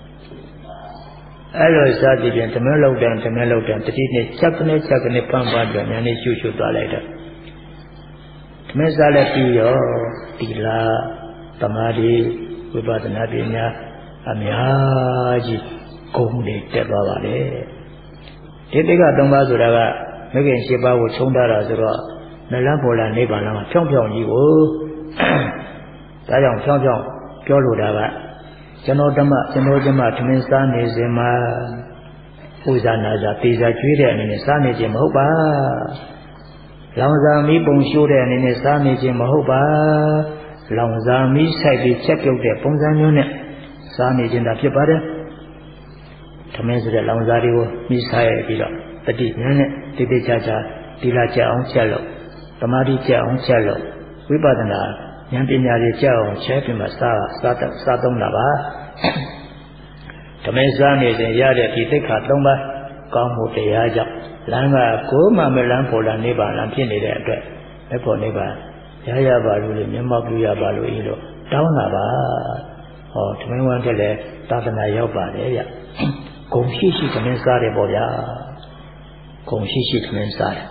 အဲ့လိုစသည်ဖြင့်ဓမ္မလောက်တန်တတိနဲ့ချက်ကနေပန်းပန်းတော့ညာနေရှုသွားလိုက်တော့ဓမ္မစားလည်းပြီးရောတိလာသမာဓိဝိပဿနာပညာအများကြီးဂုဏ်တွေတက်သွားပါလေဒီတိက3ပါးဆိုတာကမဂ္ဂင်7ပါးကိုခြုံထားတာဆိုတော့နလန်းပေါ်လာနိဗ္ဗာန်လားဖြောင်းဖြောင်းကြီးကိုဒါကြောင့်ဖြောင်းဖြောင်းပြောလိုတာကကျွန်တော်ဓမ္မထမင်းစားနေစဉ်မှာဥဇာနာဇာတေဇာကျွေးတဲ့အနေနဲ့စားနေခြင်းမဟုတ်ပါလောင်စာမီးပုံရှိုးတဲ့အနေနဲ့စားနေခြင်းမဟုတ်ပါလောင်စာမီးဆိုင်ပြီးချက်ပြုတ်တဲ့ပုံစံမျိုးနဲ့စားနေခြင်းသာဖြစ်ပါတယ်ထမင်းဆိုတဲ့လောင်စာတွေကိုမီးစားရပြီးတော့တတိဉာဏ်နဲ့တိတိကျကျဒီလာချက်အောင်ချက်လို့သမာဓိချက်အောင်ချက်လို့ဝိပဿနာဉာဏ်ပညာတွေကြောက်အောင်ချက်ပြီးမှစားသုံးတာပါဓမ္မစားနေစဉ်ရတဲ့ဒီသိက္ခာ3ပါးကောင်းမှုတရားကြောင့်လမ်းကကိုယ်မှမလမ်းပေါ်လာနိဗ္ဗာန်လမ်းဖြစ်နေတဲ့အတွက်မဲ့ဖို့နိဗ္ဗာန်ရပါလို့လေမျက်မှောက်ပြုရပါလို့ဤလို့တောင်းတာပါဟောဓမ္မဝမ်းတက်လဲသာသနာရောက်ပါတယ်ဗျဂုံရှိဓမ္မစားတယ်ပေါ့ဗျာဂုံရှိဓမ္မစားတယ်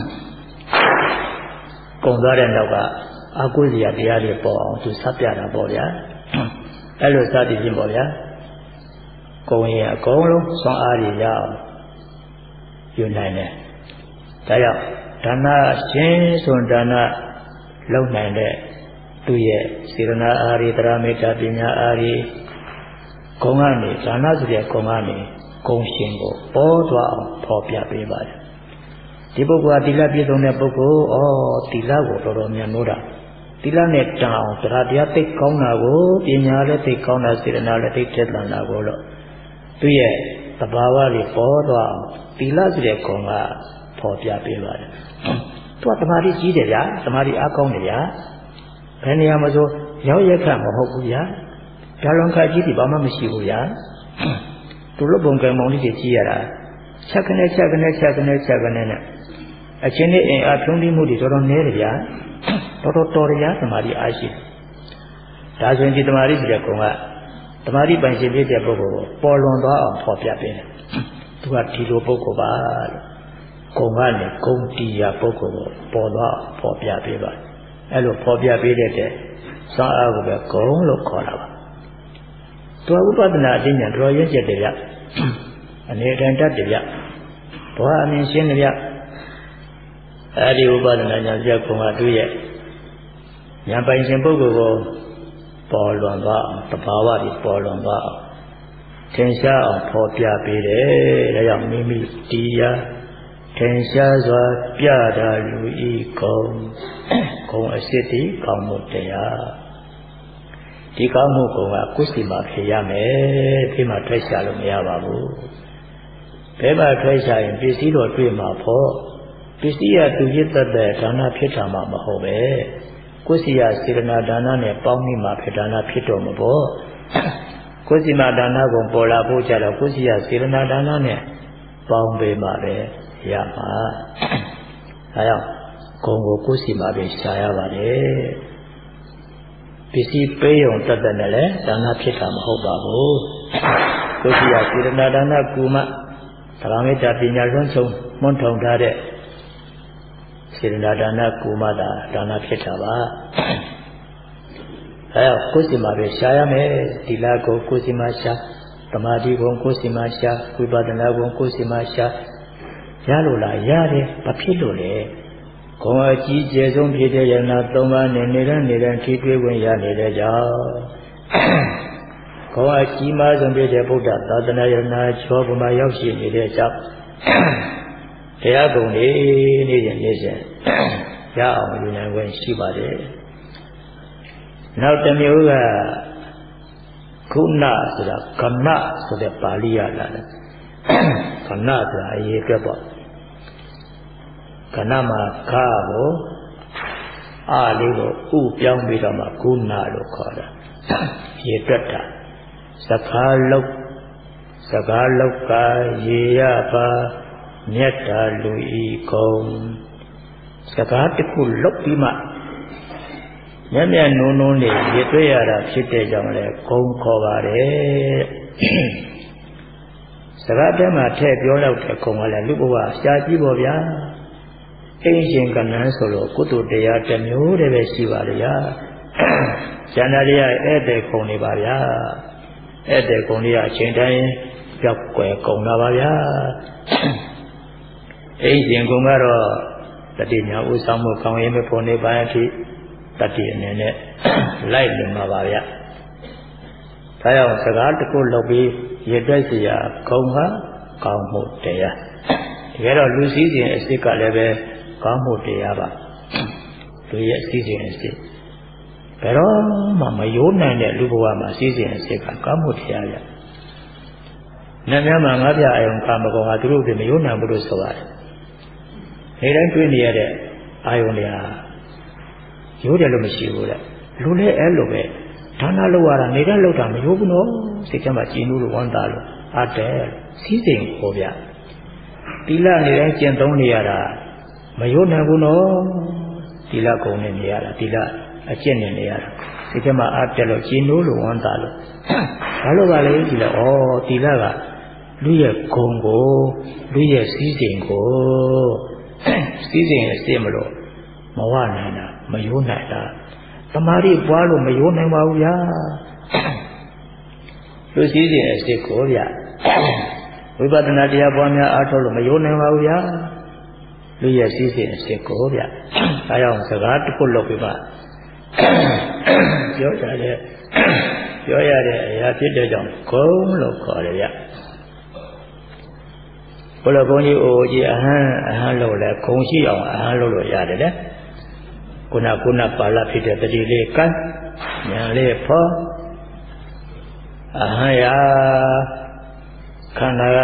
ဂုံသွားတဲ့နောက်ကအကုသိုလ်တရားတွေပေါ်အောင်သူဆက်ပြတာပေါ့ဗျာအဲ့လိုစသည်ဖြင့်ပေါ့ဗျာဂုံရင်အကုန်လုံးစွမ်းအားတွေရအောင်ယူနိုင်တယ်ဒါကြောင့်ဒါနရှင်ဆိုဒါနလုပ်နိုင်တဲ့သူရဲ့စေရနာအာရိတရာမေတ္တာပညာအာရိဂုံကနေဒါနဆိုတဲ့ဂုံကနေဂုံရှင်ကိုပေါ်သွားအောင်ဖော်ပြပေးပါတယ်ဒီပုဂ္ဂိုလ်ကသီလပြည့်စုံတဲ့ပုဂ္ဂိုလ်သီလကိုတော်တော်များလို့တာသီလနဲ့တန်အောင်တရားသိကောင်းတာကိုပညာလည်းသိကောင်းတာစေရနာလည်းသိထက်သန်တာကိုလို့သူရဲ့သဘာဝတွေပေါ်သွားအောင်သီလဆိုတဲ့ဂုံကဖော်ပြပေးပါတယ်သူကသမာဓိကြီးတယ်ဗျာသမာဓိအားကောင်းတယ်ဗျာဘယ်နေရာမှာဆိုရောက်ရက်ခတ်မဟုတ်ဘူးဗျာဒါလွန်ခါကြီးဒီဘာမှမရှိဘူးဗျာသူတို့ပုံကံမောင်လေးတွေကြီးရတာချက်ကနေနဲ့အချင်းနဲ့အင်အားဖြုံးပြီးမှုတွေတော်တော်နည်းတယ်ဗျာတော်ရရသမာဓိအားရှိဒါဆိုရင်ဒီသမာဓိဆိုတဲ့ကုံကသမာဓိပိုင်ရှင်ဖြစ်တဲ့ပုဂ္ဂိုလ်ကိုပေါ်လွန်သွားအောင်ဖော်ပြပေးတယ်သူကဒီလိုပုဂ္ဂိုလ်ပါလို့ကုံကနေဂုံတီးရပုဂ္ဂိုလ်ကိုပေါ်သွားဖော်ပြပေးပါအဲ့လိုဖော်ပြပေးတဲ့စွမ်းအားကိုပဲဂုံလို့ခေါ်တာပါသူကဥပဒနာအသိဉာဏ်တော်ရင့်ကျက်တယ်ဗျအနေထိုင်တတ်တယ်ဗျဘောအမြင်ရှင်းတယ်ဗျအဲ့ဒီဥပဒနာဉာဏ်ပြကုံကသူ့ရဲ့ဉာဏ်ပိုင်ရှင်ပုဂ္ဂိုလ်ကိုပေါ်လွန်သွားအောင်တဘာဝတွေပေါ်လွန်သွားအောင်ထင်ရှားအောင်ဖော်ပြပေးတယ်ဒါကြောင့်မိမိတရားထင်ရှားစွာပြတာလူဤကုံအစစ်တိကောင်းမှုတရားဒီကောင်းမှုကုံကကုသိမှာဖြစ်ရမယ်ဒီမှာထွက်ရှာလို့မရပါဘူးဘယ်မှာထွက်ရှာရင်ပစ္စည်းတော်တွေ့မှာဖို့ပစ္စည်းရသူရစ်သက်တဲ့ဒါနဖြစ်တာမှမဟုတ်ပဲကုသိယစေတနာဒါနနဲ့ပေါင်းမိမှာဖြစ်ဒါနဖြစ်တော်မှာပေါ့ကုသိမဒါနကိုပေါ်လာဖို့ကြတော့ကုသိယစေတနာဒါနနဲ့ပေါင်းပေးမှာပဲရမှာဒါကြောင့်ဂုံကိုကုသိမှာပဲရှားရပါတယ်ပစ္စည်းပေးုံတတ်နဲ့လည်းဒါနဖြစ်တာမဟုတ်ပါဘူးကုသိယစေတနာဒါနကူမသရမေတ္တာပညာလွှမ်းခြုံမွန်းထုံထားတဲ့စေတနာဒါနကူမတာဒါနဖြစ်တာပါအဲကုသိမှာပဲရှားရမယ်သီလကိုကုသိမှာရှားသမာဓိကိုကုသိမှာရှားဝိပဿနာကိုကုသိမှာရှားရလို့လားရတယ်ဘာဖြစ်လို့လဲဂုံအကြီးကျယ်ဆုံးဖြစ်တဲ့ယနာ၃ပါးနဲ့နေတဲ့ထိတွေ့ဝင်ရနေတဲ့ကြောင့်ဂုံအကြီးမားဆုံးဖြစ်တဲ့ဗုဒ္ဓသာသနာယနာချောပမာရောက်ရှိနေတဲ့ကြောင့်တရားဂုံနေစဉ်ရအောင်ယူနိုင်ခွင့်ရှိပါတယ်နောက်တစ်မျိုးကခုနဆိုတာကဏဆိုတဲ့ပါဠိရလာတယ်ကဏဆိုတာအရေးအတွက်ပေါ့ကဏမှာခါကိုအားလေးကိုဥပြောင်းပြီးတော့မှကုဏလို့ခေါ်တာရေတွက်တာစကားလောက်ကရေရပါမြတ်တာလူဤကုံစကားတစ်ခုလောက်ပြီးမှမျက်မျက်နှုံနှုံလေးရေတွက်ရတာဖြစ်တဲ့ကြောင့်လည်းဂုံခေါ်ပါတယ်စကားထဲမှာထည့်ပြောလောက်တဲ့ဂုံကလည်းလူဘဝရှားကြည့်ပါဗျာအိမ်ရှင်ကနန်းဆိုလို့ကုသိုလ်တရားတစ်မျိုးတည်းပဲရှိပါလေဗျာကျန်တဲ့တရားဧည့်သည်ဂုံနေပါဗျာဧည့်သည်ဂုံတွေကအချိန်တိုင်းပြောက်ွယ်ကုန်လာပါဗျာအိမ်ရှင်ဂုံကတော့တတိညာဥဆောင်မှုကောင်းရင်မဖို့နေပါအထိတတိအနေနဲ့လိုက်နေမှာပါဗျာဒါကြောင့်စကားတစ်ခုလုပ်ပြီးရတွက်စီရဂုံဟာကောင်းမှုတရားတကယ်တော့လူစည်းစိမ်အစစ်ကလည်းပဲကောင်းမှုတရားပါလူရဲ့စည်းစိမ်အစစ်ဘယ်တော့မှမယိုးနိုင်တဲ့လူဘဝမှာစည်းစိမ်အစစ်ကကောင်းမှုတရားရနတ်များမှာငါးပြအယုံကာမဂုဏ်ဟာသူတို့တွေမယိုးနိုင်ဘူးလို့ဆိုရတယ်နေတိုင်းတွေ့နေရတဲ့အာယုံတွေဟာရိုးတယ်လို့မရှိဘူးတဲ့လူလည်းအဲ့လိုပဲဒါနလုပ်ရတာနေတိုင်းလုပ်တာမရိုးဘူးနော်စိတ်ထဲမှာကြည်နူးလို့ဝမ်းသာလို့အားတယ်စည်းစိမ်ပေါ်ဗျသီလနေတိုင်းကျင့်သုံးနေရတာမယိုးနိုင်ဘူးနော်သီလကုံနဲ့နေရတာသီလအကျင့်နဲ့နေရတာစိတ်ထဲမှာအားတယ်လို့ကြည်နူးလို့ဝမ်းသာလို့ဘာလို့ပါလဲဒီလဲဩသီလကလူရဲ့ဂုံကိုလူရဲ့စည်းစိမ်ကိုစည်းစိမ်အစစ်မလို့မဝနိုင်တာမယိုးနိုင်တာတမာရီပွားလို့မယိုးနိုင်ပါဘူးဗျာလူစည်းစိမ်အစစ်ကိုဗျဝိပဿနာတရားပွားများအားထုတ်လို့မယိုးနိုင်ပါဘူးဗျာလူရဲ့စည်းစိမ်အစစ်ကိုဗျဒါကြောင့်စကားတစ်ခုလုပ်ပြီးမှပြောရတဲ့အရာဖြစ်တဲ့ကြောင့်ဂုံလို့ခေါ်တယ်ဗျဘုရားဘုန်းကြီးအိုကြီးအဟံလို့လဲဂုံရှိအောင်အဟံလို့ရတယ်လေခုနပါဠိဖြစ်တဲ့တတိလေးကန်းဉာဏ်လေးဖောအဟံရခန္ဓာက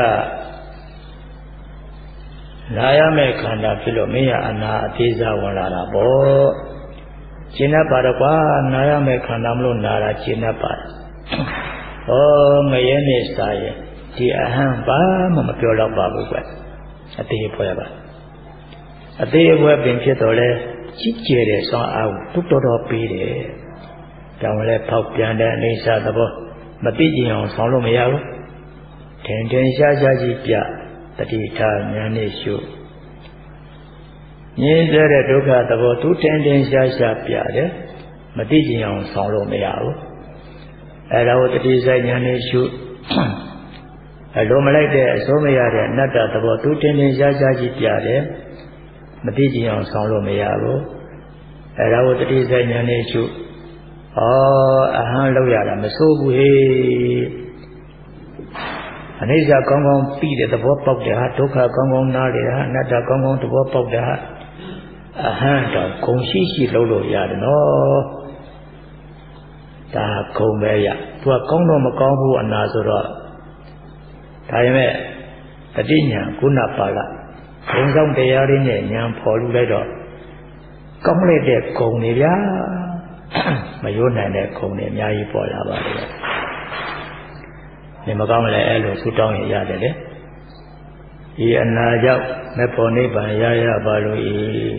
လာရမယ့်ခန္ဓာဖြစ်လို့မင်းရအနာအသေးစားဝင်လာတာပေါ့ရှင်းတတ်ပါတော့ကွာနာရမယ့်ခန္ဓာမလို့နာတာရှင်းတတ်ပါတယ်ဟောငရဲနဲ့စာရဲ့ဒီအဟံဘာမှမပြောတော့ပါဘူးကွအသေးဖွဲပါအသေးဖွဲပင်ဖြစ်တော့လဲကြီးကျယ်တဲ့စွမ်းအားကိုတော်ပေးတယ်တောင်လဲဖောက်ပြန်တဲ့အိဋ္ဌသဘောမသိကျင်အောင်ဆောင်လို့မရဘူးထင်ထင်ရှားရှားကြီးပြတတိထားဉာဏ်နဲ့ရှုမြင်ရတဲ့ဒုက္ခသဘောသူထင်ထင်ရှားရှားပြတယ်မသိကျင်အောင်ဆောင်လို့မရဘူးအဲဒါကိုတတိဆိုင်ဉာဏ်နဲ့ရှုအလိုမလိုက်တဲ့အစိုးမရတဲ့အနတ္တသဘောသူထင်ထင်ရှားရှားကြီးပြတယ်မသိကြအောင်ဆောင်လို့မရဘူးအဲဒါကိုတတိဆိုင်ဉာဏ်နဲ့ရှုအဟံလောက်ရတာမဆိုးဘူးဟေးအနိစ္စကောင်းကောင်းပြီးတဲ့သဘောပေါက်တယ်ဟာဒုက္ခကောင်းကောင်းနားလေဟာအနတ္တကောင်းကောင်းသဘောပေါက်တယ်ဟာအဟံတော့ဂုံရှိလုံးလို့ရတယ်နော်ဒါဂုံပဲရသူကကောင်းတော့မကောင်းဘူးအနာဆိုတော့ဒါပေမဲ့တတိညာကုဏပါဠိဂုံဆောင်တရားလေးနဲ့ဉာဏ်ဖော်လူလိုက်တော့ကောင်းလိုက်တဲ့ဂုံတွေဗျာမယိုးနိုင်တဲ့ဂုံတွေအများကြီးပေါ်လာပါလေနေမကောင်းလည်းအဲ့လိုဆူတောင်းရရတယ်လေဒီအနာကြောင့်မဖို့နိဗ္ဗာန်ရပါလို့ဤ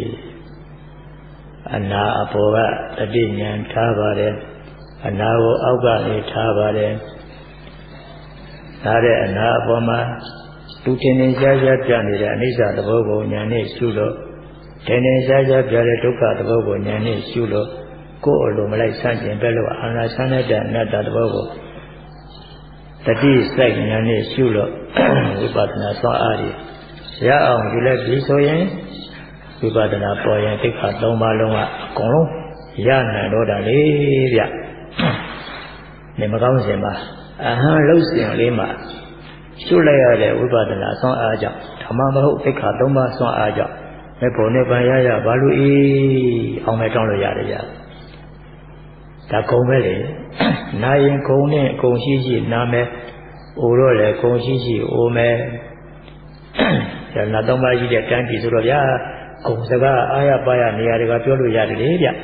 အနာအပေါ်ကတတိဉာဏ်ထားပါတယ်အနာကိုအောက်ကနေထားပါတယ်ဒါတဲ့အနာအပေါ်မှာသူထင်ထင်ရှားရှားပြနေတဲ့အနိစ္စသဘောကိုဉာဏ်နဲ့ရှုလို့ထင်ထင်ရှားရှားပြတဲ့ဒုက္ခသဘောကိုဉာဏ်နဲ့ရှုလို့ကိုယ်အလိုမလိုက်ဆန့်ကျင်ပဲလို့အာနာဆန်းတဲ့အနတ္တသဘောကိုတတိစိုက်ဉာဏ်နဲ့ရှုလို့ဝိပဿနာသွားအားရရအောင်ယူလိုက်ပြီဆိုရင်ဝိပဿနာပေါ်ရင်သိက္ခာ၃ပါးလုံးကအကုန်လုံးရနိုင်တော့တာလေဗျနေမကောင်းစင်ပါအဟံလှုပ်စဉ်လေးမှာရှုလိုက်ရတဲ့ဝိပဿနာဆွမ်းအားကြောင့်ဓမ္မမဟုတ်သိက္ခာ၃ပါးဆွမ်းအားကြောင့်မေဖို့နိဗ္ဗာန်ရဘာလို့အောင်မဲ့တောင်းလို့ရတယ်ဗျဒါကုံပဲလေနာရင်ကုံနဲ့ကုံရှိနာမယ်အိုတော့လေကုံရှိအိုမယ်ရဏ၃ပါးရှိတဲ့တန်းပြီဆိုတော့ဗျာဂုံစကားအာရပါရနေရာတွေကပြောလို့ရတယ်လေဗျ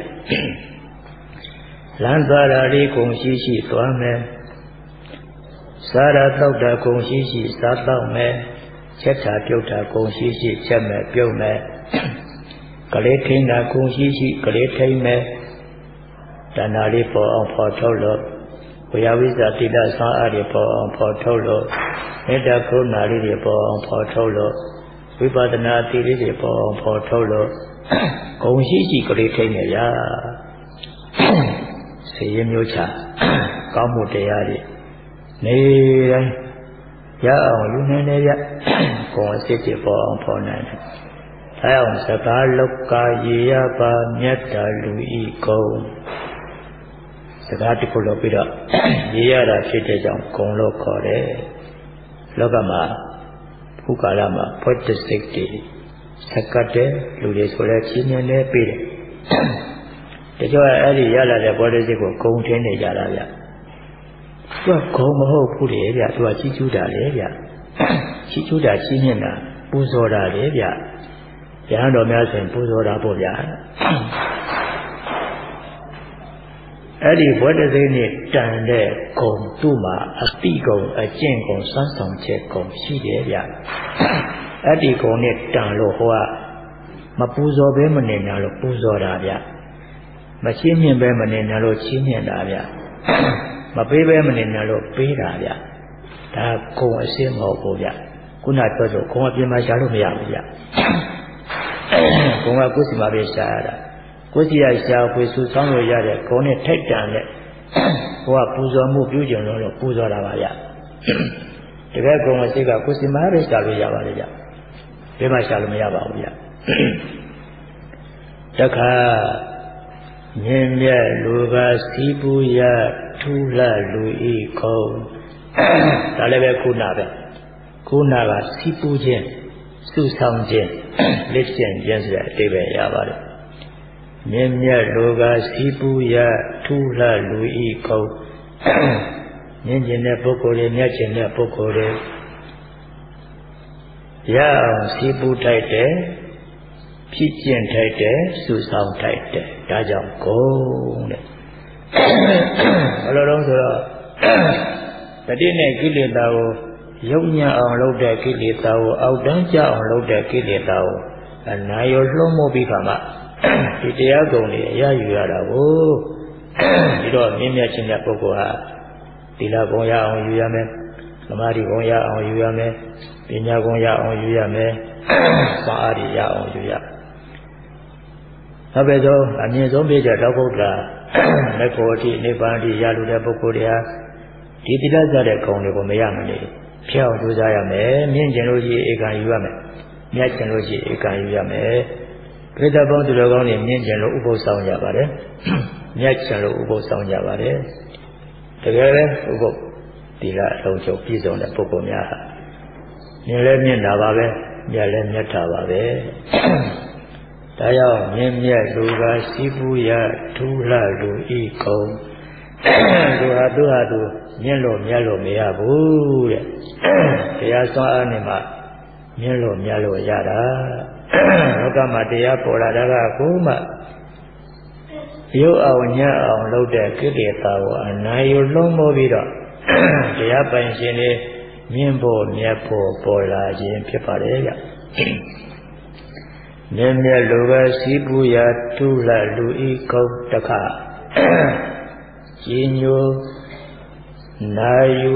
လမ်းသွားတာလေးဂုံရှိရှိသွားမယ်စားရတောက်တာဂုံရှိရှိစားတော့မယ်ချက်တာပြုတ်တာဂုံရှိရှိချက်မယ်ပြုတ်မယ်ကလေးထိန်းတာဂုံရှိရှိကလေးထိန်းမယ်တဏှာလေးပေါ်အောင်ဖော်ထုတ်လို့ဝိယဝိဇ္ဇာတိတ္တဆွမ်းအားတွေပေါ်အောင်ဖော်ထုတ်လို့မေတ္တာကရုဏာလေးတွေပေါ်အောင်ဖော်ထုတ်လို့ဝိပဿနာအတိလေးတွေပေါ်အောင်ဖော်ထုတ်လို့ဂုံရှိရှိကလေးထိန်းမယ်ဗျာစေရမျိုးချကောင်းမှုတရားတွေနေတိုင်းရအောင်ယူနေတယ်ဗျဂုံအစစ်တွေပေါ်အောင်ဖော်နိုင်တယ်အဲအောင်စကားလောကရေရပါမြတ်တာလူဤဂုံစကားတစ်ခုလို့ပြီးတော့ရေးရတာဖြစ်တဲ့ကြောင့်ဂုံလို့ခေါ်တယ်လောကမှာဘုကာလမှာဖွတ်တစိတ်တွေစကတ်တဲ့လူတွေဆိုလဲချင်းမြင်နေပြီးတယ်တချို့အဲ့ဒီရလာတဲ့ဘောဓိစိတ်ကိုဂုံထင်းနေကြတာဗျသူကဂုံမဟုတ်ဘူးလေဗျသူကချီးကျူးတာလေဗျချီးကျူးတာချီးမြင်တာပူဇော်တာလေဗျရဟန်းတော်များဆိုရင်ပူဇော်တာပေါ့ဗျာအဲ့ဒီဘဝတသိနဲ့တန်တဲ့ဂုံသူ့မှာအတိဂုံအကျင့်ဂုံစွမ်းဆောင်ချက်ဂုံရှိတယ်ဗျအဲ့ဒီဂုံနဲ့တန်လို့ဟိုကမပူဇော်ဘဲမနေနိုင်လို့ပူဇော်တာဗျမချီးမြှင့်ဘဲမနေနိုင်လို့ချီးမြှင့်တာဗျမပေးဘဲမနေနိုင်လို့ပေးတာဗျဒါဂုံအစစ်မဟုတ်ဘူးဗျခုနပြောဆိုဂုံအပြင်မှာရှာလို့မရဘူးဗျဂုံကကိုယ်စီမှာပဲရှာရတာကိုယ်စီရရှာဖွေစုဆောင်းလို့ရတဲ့ဂုံနဲ့ထိုက်တန်တဲ့ဟိုကပူဇော်မှုပြုကျင်လို့ပူဇော်တာပါဗျတကယ်ဂုံအစစ်ကကိုယ်စီမှာပဲရှာလို့ရပါလေဗျဘယ်မှာရှာလို့မရပါဘူးဗျတခါမြင်မြတ်လူကစီးပူရထူလလူဤခုံဒါလည်းပဲခုနပဲခုနကစီးပူခြင်းစုဆောင်ခြင်းလက်ကျင့်ခြင်းဆိုတဲ့အတိပ္ပယ်ရပါတယ်မြင်မြတ်လူကစီးပူရထူလလူဤခုံမြင်ခြင်းတဲ့ပုဂ္ဂိုလ်တွေမြတ်ခြင်းတဲ့ပုဂ္ဂိုလ်တွေရအောင်စီးပူထိုက်တယ်ဖြစ်ကျင့်ထိုက်တယ်စုဆောင်ထိုက်တယ်ဒါကြောင့်ဂုံတဲ့ဘယ်လိုတော့ဆိုတော့တတိနဲ့ကိလေသာကိုယုံညံ့အောင်လုပ်တဲ့ကိလေသာကိုအောက်တန်းကျအောင်လုပ်တဲ့ကိလေသာကိုအနာရောလွှမ်းမိုးပြီးခါမှဒီတရားဂုံတွေအရယူရတာကိုဒီတော့မြင့်မြတ်ခြင်းတဲ့ပုဂ္ဂိုလ်ဟာသီလဂုံရအောင်ယူရမယ်သမာဓိဂုံရအောင်ယူရမယ်ပညာဂုံရအောင်ယူရမယ်သာအားရအောင်ယူရနောက်ပဲဆုံးအမြင့်ဆုံးပြည့်ကြတော့ဘုရားမေဖို့တိနိဗ္ဗာန်တိရလူတဲ့ပုဂ္ဂိုလ်တွေဟာဒီတိလစတဲ့ဂုံတွေကိုမရမနေဖျောက်ကြိုးစားရမယ်မြင့်ကျင်လို့ရှိဧကံယူရမယ်မြတ်ကျင်လို့ရှိဧကံယူရမယ်ပြိဿဘုံသူတော်ကောင်းတွေမြင့်ကျင်လို့ဥပုသ်ဆောင်ကြပါတယ်မြတ်ကျင်လို့ဥပုသ်ဆောင်ကြပါတယ်တကယ်ပဲဥပုသ်တိလအလုံးစုံပြည့်စုံတဲ့ပုဂ္ဂိုလ်များဟာမြင်လဲမြင့်တာပါပဲမြတ်လဲမြတ်တာပါပဲဒါကြောင့်မြင့်မြတ်လူကစီးပူရထူးလှလူဤကုံသူဟာသူမြင့်လို့မြတ်လို့မရဘူးတဲ့တရားစွမ်းအားနဲ့မှမြင့်လို့မြတ်လို့ရတာလောကမှာတရားပေါ်လာတာကကိုမှရုပ်အောင်ညံ့အောင်လုပ်တဲ့ကိလေသာကိုအနာယူလုံးမိုးပြီးတော့တရားပိုင်ရှင်တွေမြင့်ဖို့မြတ်ဖို့ပေါ်လာခြင်းဖြစ်ပါတယ်ဗျမြင့်မြတ်လူကစီးပူရာထူလလူဤကုတ်တခါကြီးညိုနာယူ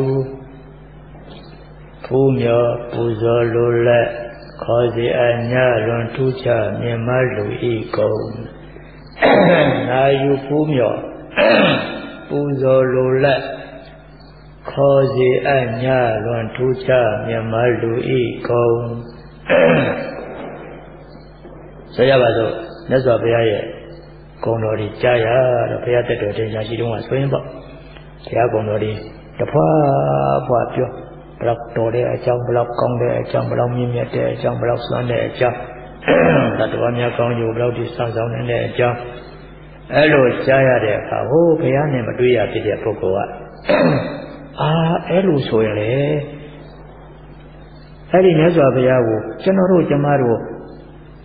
ဖူးမြော်ပူဇော်လိုလက်ခေါ်စီအညလွန်ထူးခြားမြင့်မလူဤကုတ်နာယူဖူးမြော်ပူဇော်လိုလက်ခေါ်စီအညလွန်ထူးခြားမြင့်မလူဤကုတ်ဆိုရပါစို့မြတ်စွာဘုရားရဲ့ဂုဏ်တော်တွေကြားရတော့ဘုရားတက်တော်တင်ရှားရှိတုန်းကဆိုရင်ပေါ့ဘုရားဂုဏ်တော်တွေတဖွာဖွာပြောဘလောက်တော်တဲ့အကြောင်းဘလောက်ကောင်းတဲ့အကြောင်းဘလောက်မြင့်မြတ်တဲ့အကြောင်းဘလောက်စွမ်းတဲ့အကြောင်းတတ္တဝါများကောင်းอยู่ဘလောက်ဒီစောင့်ဆောင်နေတဲ့အကြောင်းအဲ့လိုကြားရတဲ့အခါဟိုဘုရားနဲ့မတွေ့ရဖြစ်တဲ့ပုဂ္ဂိုလ်ကအဲ့လိုဆိုရင်လေအဲ့ဒီမြတ်စွာဘုရားကိုကျွန်တော်တို့ကျမတို့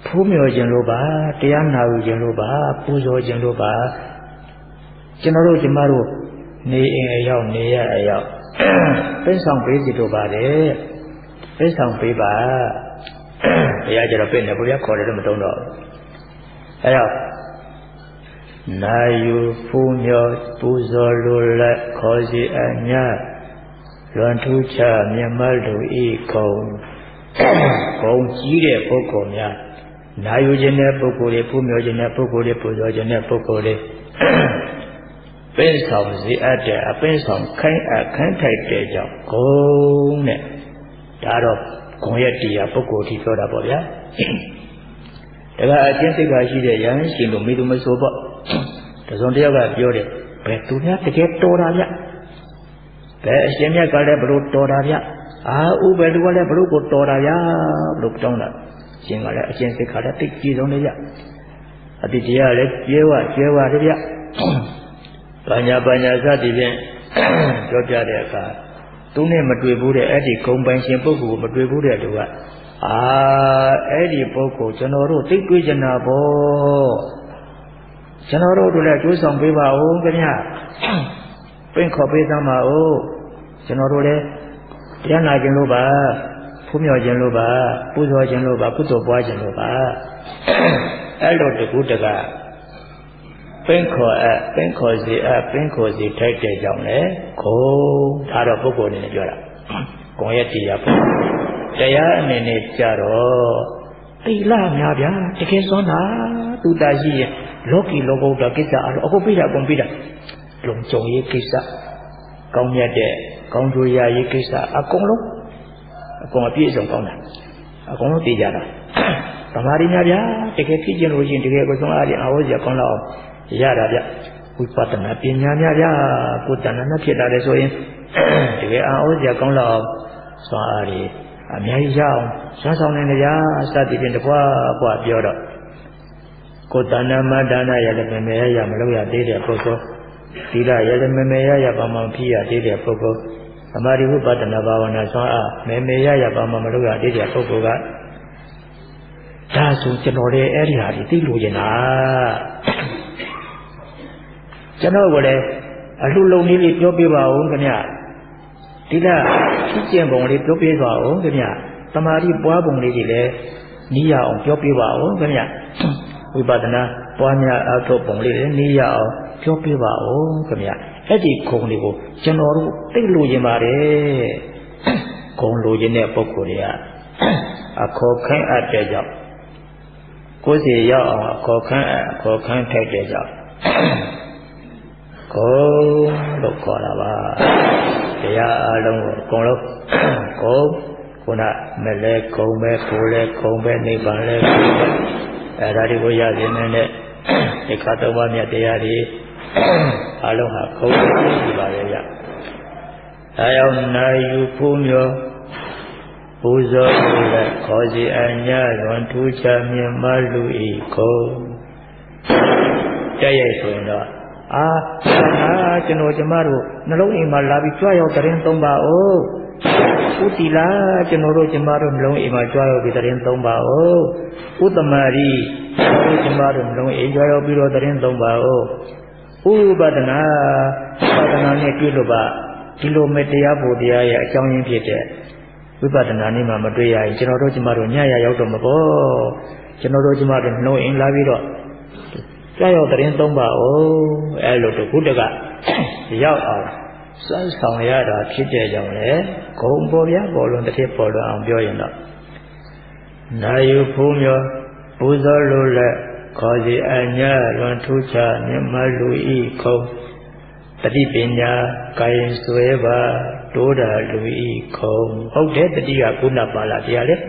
ဖူးမြော်ခြင်းလို့ပါတရားနာယူခြင်းလို့ပါပူဇော်ခြင်းလို့ပါကျွန်တော်တို့ကျမတို့နေအိမ်အရောက်နေရအရောက်ပိတ်ဆောင်ပေးစီတို့ပါတယ်ပိတ်ဆောင်ပေးပါတရားကြတော့ပြည့်နေဘုရားခေါ်တယ်တော့မတုံးတော့အဲတော့နာယူဖူးမြော်ပူဇော်လိုလက်ခေါ်စီအညာလွန်ထူးချမြတ်မလူဤကုံကြီးတဲ့ပုဂ္ဂိုလ်များနာယူခြင်းတဲ့ပုဂ္ဂိုလ်တွေဖူးမြော်ခြင်းတဲ့ပုဂ္ဂိုလ်တွေပူဇော်ခြင်းတဲ့ပုဂ္ဂိုလ်တွေပင်းဆောင်စီအပ်တဲ့အပင်းဆောင်ခိုင်းအခန်းထိုက်တဲ့ကြောင့်ဂုံနဲ့ဒါတော့ဂုံရဲ့တရားပုဂ္ဂိုလ်ထိပြောတာပေါ့ဗျာဒါကအချင်းစိတ်ကရှိတဲ့ရဟန်းရှင်တို့မိသူမဆိုပေါ့တစုံတယောက်ကပြောတယ်ဘယ်သူများတကယ်တော်တာဗျဘယ်အရှင်မြတ်ကလည်းဘလို့တော်တာဗျဥပယ်သူကလည်းဘလို့ကိုတော်တာဗျဘလို့တောင်းတာရှင်ကလည်းအချင်းစိတ်ကလည်းသိကြည်ဆုံးတယ်ဗျအတိတရားလည်းကျဲဝတယ်ဗျပညာစသည်ဖြင့်ပြောပြတဲ့အခါသူနဲ့မတွေ့ဘူးတဲ့အဲ့ဒီဂုံပိုင်ရှင်ပုဂ္ဂိုလ်ကိုမတွေ့ဘူးတဲ့သူကအဲ့ဒီပုဂ္ဂိုလ်ကျွန်တော်တို့သိတွေ့ကြတာပေါ့ကျွန်တော်တို့လည်းကျိုးဆောင်ပေးပါဦးခင်ဗျပင့်ခေါ်ပေးသမ်းပါဦးကျွန်တော်တို့လည်းတရားနာခြင်းလို့ပါဖူးမြော်ခြင်းလို့ပါပူဇော်ခြင်းလို့ပါကုသိုလ်ပွားခြင်းလို့ပါအဲ့လိုတကူတကပင့်ခေါ်စီထိုက်တဲ့ကြောင့်လေဂုံဒါတော့ပုဂ္ဂိုလ်အနေနဲ့ပြောတာဂုံရဲ့တရားပုဂ္ဂိုလ်တရားအနေနဲ့ကြတော့တိလများဗျာတကယ်စွမ်းတာသူတာရှိရင်လောကီလောကုတ္တကိစ္စအကုန်ပြတာအကုန်ပြတာလုံကြုံရေးကိစ္စကောင်းမြတ်တဲ့ကောင်းကျိုးရရေးကိစ္စအကုန်လုံးအကုန်အပြည့်အစုံကောင်းတာအကုန်လုံးသိကြတာသမာဓိများဗျာတကယ်ဖြစ်ခြင်းလို့ရှိရင်တကယ်ကိုဆုံးအားဖြင့်အာဝဇ္ဇကောင်းလောက်ရတာဗျဝိပဿနာပညာများဗျာကိုယ်တဏ္ဍာနဲ့ဖြစ်တာလေဆိုရင်တကယ်အာဝဇ္ဇကောင်းလောက်စွာအားဖြင့်အများကြီးရအောင်စွမ်းဆောင်နေကြစသည်ဖြင့်တပွားပြောတော့ကိုယ်တဏ္ဍာမဒါနရလည်းမေရမလို့ရသေးတဲ့ပုဂ္ဂိုလ်သီလရလည်းမေရပါမှဖြစ်ရသေးတဲ့ပုဂ္ဂိုလ်သမာဓိဝိပဿနာဘာဝနာစွမ်းအားမေရပါမှမလို့ရသေးတဲ့ပုဂ္ဂိုလ်ကဒါဆိုကျွန်တော်လည်းအဲ့ဒီဟာဒီသိလို့ရင်လားကျွန်တော်ကလည်းအလှလုံးလေးပြောပြပါဦးခင်ဗျဒီလားဖြစ်ကျင်ပုံလေးပြောပြပါဦးခင်ဗျသမာဓိပွားပုံလေးကြီးလည်းနီးရအောင်ပြောပြပါဦးခင်ဗျဝိပဿနာပွားများအထုတ်ပုံလေးလည်းနီးရအောင်ပြောပြပါဦးခင်ဗျအဲ့ဒီခုံလေးကိုကျွန်တော်တို့သိလို့ရင်ပါတယ်ခုံလိုခြင်းတဲ့ပုဂ္ဂိုလ်တွေကအခေါ်ခိုင်းအပ်တဲ့ကြောင့်ကိုယ်စီရောက်အောင်အခေါ်ခိုင်းထိုက်တဲ့ကြောင့်ကုံလို့ခေါ်တာပါတရားအလုံးကိုအကုန်လုံးကုံခုနမလဲကုံပဲကိုလဲကုံပဲနိဗ္ဗာန်လဲကုံပဲအဲ့ဒါတွေကိုရခြင်းနဲ့ဒီခါတော်ဘာမြတ်တရားတွေအလုံးဟာကုံရှိပါရဲ့ဗျဒါကြောင့်နာယူဖူးမြော်ပူဇော်လက်ခေါ်စီအညာလွန်ထူးချမြတ်မလူဤကုံတဲ့ရဲ့ဆိုရင်တော့ကျွန်တော်ကျမတို့နှလုံးအိမ်မှာလာပြီးကြွရောက်တရင်သုံးပါဦးဥတီလာကျွန်တော်တို့ကျမတို့နှလုံးအိမ်မှာကြွရောက်ပြီးတရင်သုံးပါဦးဥတမာရီကျမတို့နှလုံးအိမ်ကြွရောက်ပြီးတော့တရင်သုံးပါဦးဥပဒနာနဲ့တွေ့လို့ပါဒီလိုမဲ့တရားဖို့တရားရဲ့အကြောင်းရင်းဖြစ်တဲ့ဝိပဿနာနည်းမှာမတွေ့ရရင်ကျွန်တော်တို့ကျမတို့ညရရောက်တော့မပေါ့ကျွန်တော်တို့ကျမတို့နှလုံးအိမ်လာပြီးတော့ကြောက်တရင်သုံးပါဦးအဲ့လိုတခုတကရောက်အောင်စွမ်းဆောင်ရတာဖြစ်တဲ့ကြောင့်လေဂုံပေါ်ပြပေါ်လွန်တစ်ထစ်ပေါ်လွန်အောင်ပြောရင်တော့နာယူဖူးမြော်ပူဇော်လိုလက်ခေါ်စီအညာလွန်ထူးချမြတ်မလူဤခုံတတိပညာကာယင်ဆွဲပါတိုးတာလူဤခုံဟုတ်တဲ့တတိကကုဏပါဠတရားလေ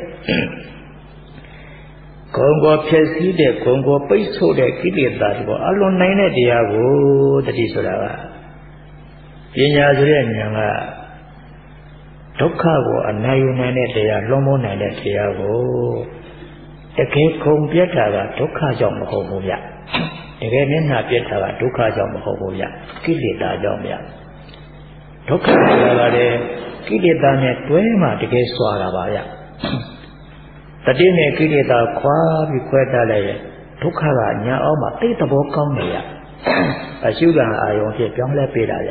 ဂုံကိုဖြည့်ဆည်းတဲ့ဂုံကိုပိတ်ဆို့တဲ့ကိလေသာတွေအလွန်နိုင်တဲ့တရားကိုတတိဆိုတာကပညာဆိုတဲ့ဉာဏ်ကဒုက္ခကိုအနိုင်ယူနိုင်တဲ့တရားလွန်မိုးနိုင်တဲ့တရားကိုတကယ်ဂုံပြတ်တာကဒုက္ခကြောင့်မဟုတ်ဘူးဗျတကယ်မျက်နှာပြတ်တာကဒုက္ခကြောင့်မဟုတ်ဘူးဗျကိလေသာကြောင့်ဗျဒုက္ခဆိုတာကလည်းကိလေသာနဲ့တွဲမှတကယ်စွာတာပါဗျတတိနဲ့ကိလေသာခွာပြီးခွဲတတ်လိုက်ရင်ဒုက္ခကညာအောင်မှာတိတ်သဘောကောင်းနေရအရှုခံအာယုံဖြစ်ပြောင်းလဲပေးတာရ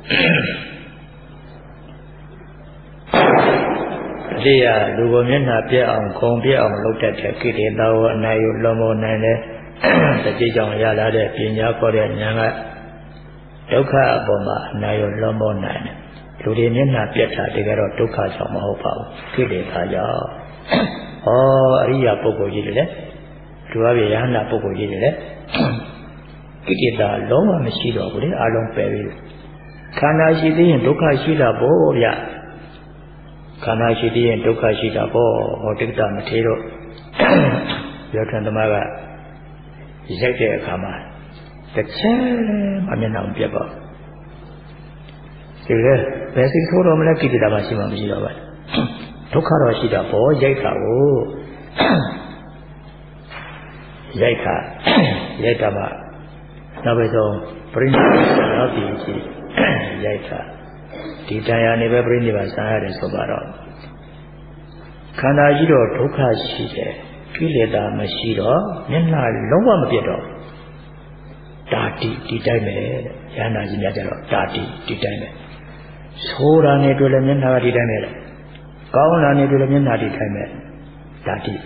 တတိယလူကိုမျက်နှာပြက်အောင်ခုံပြက်အောင်လုပ်တတ်တဲ့ကိလေသာကိုအနိုင်ယူလွန်မိုးနိုင်တဲ့တတိကြောင့်ရလာတဲ့ပညာခေါ်တဲ့ဉာဏ်ကဒုက္ခအပေါ်မှာအနိုင်ယူလွန်မိုးနိုင်တယ်လူတွေမျက်နှာပြက်တာတကယ်တော့ဒုက္ခကြောင့်မဟုတ်ပါဘူးကိလေသာကြောင့်ဟောအရိယာပုဂ္ဂိုလ်ကြီးတွေလေသူအပြရဟန္တာပုဂ္ဂိုလ်ကြီးတွေလေကိလေသာလုံးဝမရှိတော့ဘူးလေအလုံးပယ်ပြီးခန္ဓာရှိသေးရင်ဒုက္ခရှိတာပေါ့ဗျခန္ဓာရှိသေးရင်ဒုက္ခရှိတာပေါ့ဟောတိက္ကမထေရတို့ပြောထန်သမားကရိုက်တဲ့အခါမှာတစ်ချက်မှမျက်နှာမပြတ်ပါဘူးဒီလေဘယ်စိတ်ထိုးတော့မလဲကိလေသာမှရှိမှမရှိတော့ပါဒုက္ခတော့ရှိတာပေါ့ရိုက်တာကိုရိုက်တာမှနောက်ပြီးတော့ပြိဋိဘနောက်ပြီးကြည့်ရိုက်တာဒီတရားနေပဲပြိဋိဘဆံရတယ်ဆိုပါတော့ခန္ဓာကြီးတော့ဒုက္ခရှိတယ်ကိလေသာမရှိတော့မျက်နှာလုံးဝမပြတ်တော့တာတိဒီတိုင်းပဲတဲ့ဉာဏ်နာကြီးများကြတော့တာတိဒီတိုင်းပဲဆိုတာနဲ့တွေ့လည်းမျက်နှာကဒီတိုင်းပဲကောင်းတာနဲ့တွေ့လည်းမျက်နှာဒီတိုင်းပဲတာတိ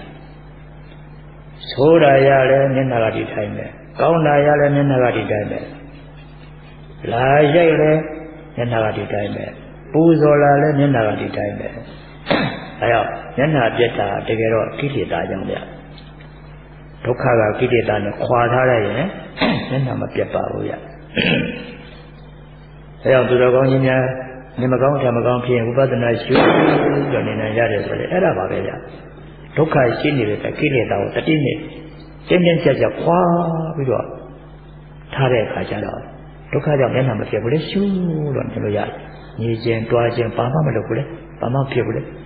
ဆိုတာရလည်းမျက်နှာကဒီတိုင်းပဲကောင်းတာရလည်းမျက်နှာကဒီတိုင်းပဲလာရိုက်လည်းမျက်နှာကဒီတိုင်းပဲပူဇော်လာလည်းမျက်နှာကဒီတိုင်းပဲအဲတော့မျက်နှာပြတ်တာတကယ်တော့ကိလေသာကြောင့်ဗျဒုက္ခကကိလေသာနဲ့ခွာထားလိုက်ရင်မျက်နှာမပြတ်ပါဘူးဗျအဲတော့သူတော်ကောင်းကြီးများနေမကောင်းထမကောင်းဖြစ်ရင်ဝိပဿနာရှုလို့နေနိုင်ရတယ်ဆိုလေအဲ့ဒါပါပဲဗျဒုက္ခရှိနေတဲ့ကိလေသာကိုတတိနဲ့တင်းတင်းကြပ်ကြပ်ခွာပြီးတော့ထားတဲ့အခါကျတော့ဒုက္ခကြောင့်မျက်နှာမဖြစ်ဘူးလေရှုလို့နေလို့ရတယ်ညီခြင်းတွားခြင်းဘာမှမလုပ်ဘူးလေဘာမှဖြစ်ဘူးလေဒါ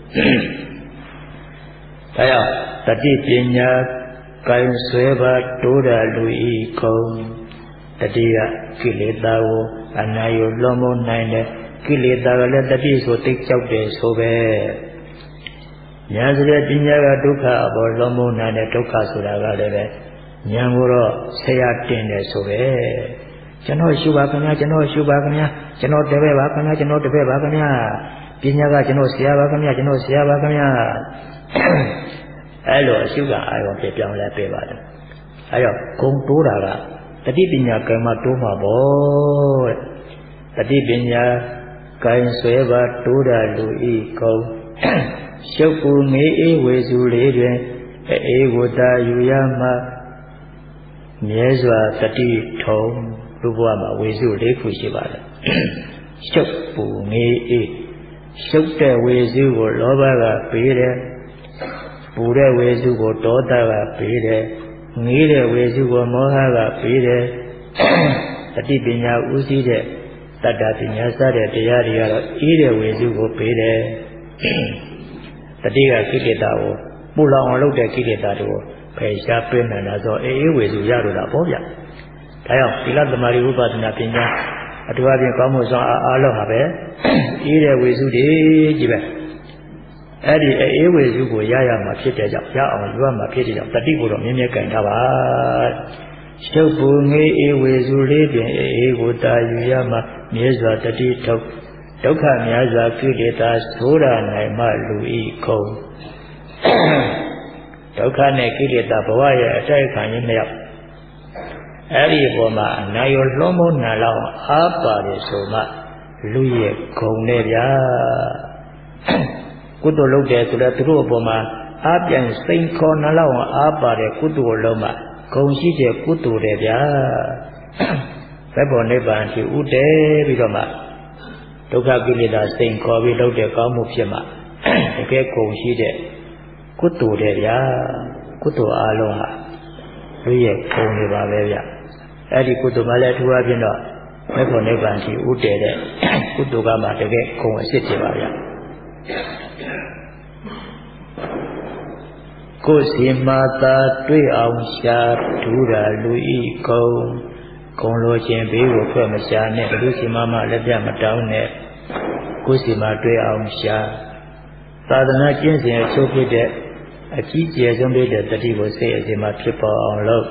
ကြောင့်တတိပညာကိုင်ဆွဲပါတိုးတာလူဤကုံတတိယကိလေသာကိုအနာယလွန်မိုးနိုင်တဲ့ကိလေသာကလည်းတတိဆိုတိတ်ကြောက်တယ်ဆိုပဲညာစတဲ့ပညာကဒုက္ခအပေါ်လွန်မိုးနိုင်တဲ့ဒုက္ခဆိုတာကလည်းပဲဉာဏ်ကိုတော့ဆရာတင်တယ်ဆိုပဲကျွန်တော်ရှုပါခင်ဗျာကျွန်တော်ရှုပါခင်ဗျာကျွန်တော်တပည့်ပါခင်ဗျာကျွန်တော်တပည့်ပါခင်ဗျာပညာကကျွန်တော်ဆရာပါခင်ဗျာကျွန်တော်ဆရာပါခင်ဗျာအဲ့လိုအရှုကအာရုံဖြစ်ပြောင်းလဲပေးပါတယ်အဲ့တော့ဂုံတိုးတာကတတိပညာကံမှာတိုးမှာပေါ့တတိပညာကံဆွဲပါတိုးတာလူဤကုံရှုပ်ပူမေးအေးဝေစုလေးတွင်အေးကိုတာယူရမှမြဲစွာတတိထုံလူဘဝမှာဝေစု၄ခုရှိပါတယ်ရှုပ်ပူမေးအေးရှုပ်တဲ့ဝေစုကိုလောဘကပေးတယ်ပူတဲ့ဝေစုကိုဒေါသကပေးတယ်ငေးတဲ့ဝေစုကိုမောဟကပေးတယ်တတိပညာဥသိတဲ့တတ္တပညာစတဲ့တရားတွေကတော့အေးတဲ့ဝေစုကိုပေးတယ်တတိကကိလေသာကိုပူလောင်အောင်လုပ်တဲ့ကိလေသာတွေကိုဖယ်ရှားပေးနိုင်တာဆိုအေးဝေစုရတော့တာပေါ့ဗျာဒါကြောင့်သီလသမารိဝိပဿနာပညာအထူးအဖြင့်ကောင်းမှုဆောင်အားလုံးဟာပဲအေးတဲ့ဝေစုတွေကြီးပဲအဲ့ဒီအေးဝေစုကိုရရမှာဖြစ်တဲ့ကြောင့်ရအောင်ယူရမှာဖြစ်တဲ့ကြောင့်တတိကိုတော့မြဲမြဲကင်ထားပါရှုပ်ပူငေးအေးဝေစုလေးတွင်အေးကိုတာယူရမှာမြဲစွာတတိထုတ်ဒုက္ခများစွာကိလေသာဆိုးရနိုင်မှလူဤခုံဒုက္ခနဲ့ကိလေသာဘဝရဲ့အတိုက်ခံရင်းမြောက်အဲ့ဒီအပေါ်မှာအနာရောလွှမ်းမိုးနာလောက်အားပါတယ်ဆိုမှလူရဲ့ဂုံနဲ့ဗျာကုသိုလ်လုပ်တယ်ဆိုတော့သူတို့အပေါ်မှာအားပြန်စိန်ခေါ်နာလောက်အားပါတယ်ကုသိုလ်လုံးမှာဂုံရှိတဲ့ကုသိုလ်တွေဗျာဘယ်ပေါ်နိဗ္ဗာန်ဖြစ်ဥတည်ပြီးတော့မှဒုက္ခကိလေသာစိန်ခေါ်ပြီးလုပ်တဲ့ကောင်းမှုဖြစ်မှတကယ်ဂုံရှိတဲ့ကုသိုလ်တွေဗျာကုသိုလ်အားလုံးဟာလူရဲ့ဂုံတွေပါပဲဗျအဲ့ဒီကုသိုလ်မှလည်းအထူးအဖြင့်တော့ဘယ်ပေါ်နိဗ္ဗာန်ဖြစ်ဥတည်တဲ့ကုသိုလ်ကမှတကယ်ဂုံအစ်စ်ဖြစ်ပါဗျကိုယ်စီမာသာတွေ့အောင်ရှာထူတာလူဤကုံဂုံလိုခြင်းဘေးကိုဖွဲ့မရှာနဲ့ဘုစီမာမလက်ပြမတောင်းနဲ့ကိုယ်စီမာတွေ့အောင်ရှာသာသနာကျင့်စဉ်အချို့ဖြစ်တဲ့အကြီးကျယ်ဆုံးဖြစ်တဲ့တတိကိုစိတ်အစဉ်မှာဖြစ်ပေါ်အောင်လုပ်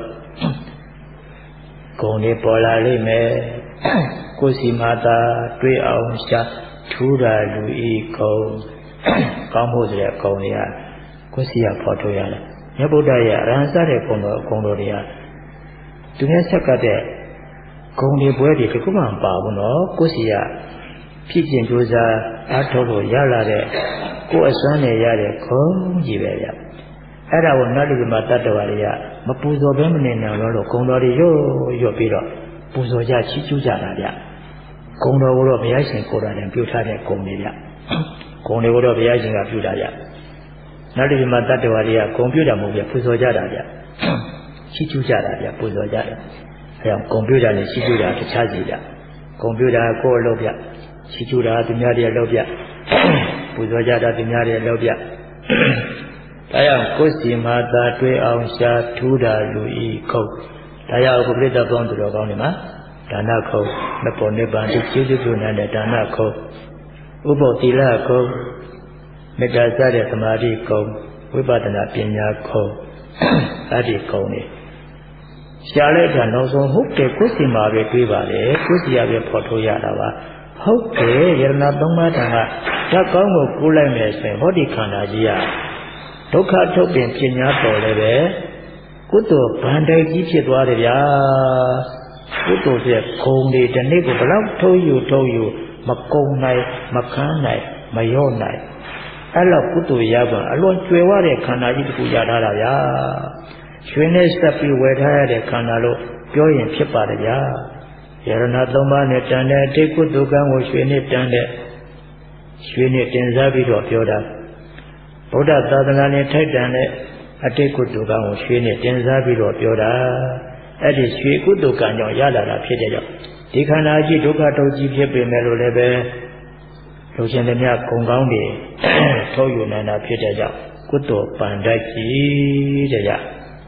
ဂုဏ်တွေပေါ်လာလိမ့်မယ်ကိုယ်စီမှာသာတွေးအောင်ရှာထူတာလူဤဂုဏ်ကောင်းဖို့ဆိုတဲ့ဂုဏ်တွေကကိုယ်စီကဖော်ထုတ်ရတယ်မြတ်ဗုဒ္ဓရဲ့အရဟံစတဲ့ဂုဏ်တော်တွေကသူနဲ့ဆက်ကတဲ့ဂုဏ်တွေပွဲတွေတခုမှမပါဘူးနော်ကိုယ်စီကဖြစ်ကျင်ကြိုးစားအားထုတ်လို့ရလာတဲ့ကိုယ်အစွမ်းနဲ့ရတဲ့ဂုဏ်ကြီးပဲဗျအဲ့ဒါကိုနတ်လူမှာတတ္တဝါတွေကမပူဇော်ဘဲမနေနိုင်လို့ဂုဏ်တော်တွေရွတ်ပြီးတော့ပူဇော်ကြချီးကျူးကြတာဗျဂုဏ်တော်ကိုတော့ဘုရားရှင်ကိုယ်တော်တိုင်ပြုထားတဲ့ဂုဏ်တွေဗျဂုဏ်တွေကိုတော့ဘုရားရှင်ကပြုတာဗျနတ်လူမှာတတ္တဝါတွေကဂုဏ်ပြုတာမဟုတ်ဗျပူဇော်ကြတာဗျချီးကျူးကြတာဗျပူဇော်ကြတယ်အဲဒါဂုဏ်ပြုတာနဲ့ချီးကျူးတာတခြားစီဗျဂုဏ်ပြုတာကိုယ်အလုပ်ဗျချီးကျူးတာသူများတွေအလုပ်ဗျပူဇော်ကြတာသူများတွေအလုပ်ဗျဒါကြောင့်ကိုယ်စီမှာသာတွေးအောင်ရှာထူးတာလူဤခုတ်ဒါကြောင့်ဘုရားတော်ကောင်းသူတော်ကောင်းတွေမှာဒါနခုတ်မပေါ်နိဗ္ဗာန်ကိုကျေးဇူးပြုနေတဲ့ဒါနခုတ်ဥပ္ပတိလခုတ်မေတ္တာစတဲ့သမာဓိခုတ်ဝိပဿနာပညာခုတ်အဲ့ဒီခုတ်နေရှားလိုက်တာနောက်ဆုံးဟုတ်တယ်ကိုယ်စီမှာပဲတွေးပါလေကိုယ်စီရပဲဖော်ထုတ်ရတာပါဟုတ်တယ်ယရဏသုံးပါးတန်ကဓာတ်ကောင်းကိုကူးလိုက်မယ်ဆိုရင်ဟောဒီခန္ဓာကြီးကဒုက္ခထုတ်ပင်ပညာတော်လည်းပဲကုသိုလ်ဗန္ဓေကြီးဖြစ်သွားတယ်ဗျာကုသိုလ်ရဲ့ဂုံတွေဒီနေ့ကိုဘလောက်ထုတ်ယူမကုံနိုင်မခန်းနိုင်မရော့နိုင်အဲ့လောက်ကုသိုလ်ရပါအလွန်ကျွယ်ဝတဲ့ခန္ဓာကြီးတစ်ခုရထားတာဗျာရွှေနဲ့ဆက်ပြီးဝယ်ထားရတဲ့ခန္ဓာလို့ပြောရင်ဖြစ်ပါတယ်ဗျာယရဏသုံးပါးနဲ့တန်တဲ့အတိတ်ကုသိုလ်ကံကိုရွှေနဲ့တန်တဲ့ရွှေနဲ့တင်စားပြီးတော့ပြောတာဗုဒ္ဓသာသနာနဲ့ထိုက်တန်တဲ့အတိတ်ကုသိုလ်ကံကိုရွှေနဲ့တင်စားပြီးတော့ပြောတာအဲ့ဒီရွှေကုသိုလ်ကံကြောင့်ရလာတာဖြစ်တဲ့ကြောင့်ဒီခန္ဓာကြီးဒုက္ခတုတ်ကြီးဖြစ်ပေမဲ့လို့လည်းပဲလူချင်းတွေများဂုံကောင်းတွေထုတ်ယူနိုင်တာဖြစ်တဲ့ကြောင့်ကုသိုလ်ပန္ဒတ်ကြီးတဲ့ကြောင့်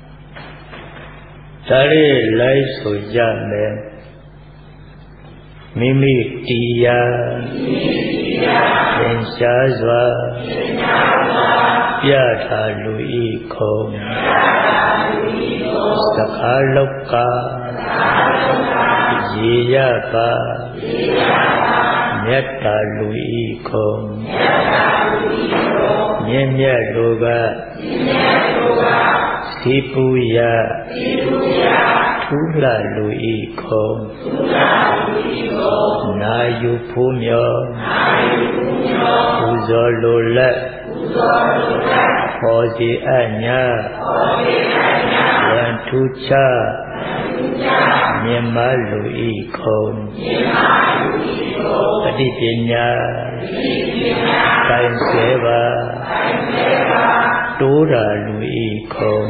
ဒါလေးလိုက်ဆိုကြမယ်မိမိတရားသင်္ရှားစွာပြထားလူဤခုံသခါလောကရေရပါမြတ်တာလူဤခုံမြင့်မြတ်လူကစီပူရထူးလာလူဤခုံနာယူဖို့မြောပူဇော်လိုလက်ဟောစီအညာဝန္ထုချမြင်မလူဤခုံပฏิပညာတိုင်းစေပါတိုးတာလူဤခုံ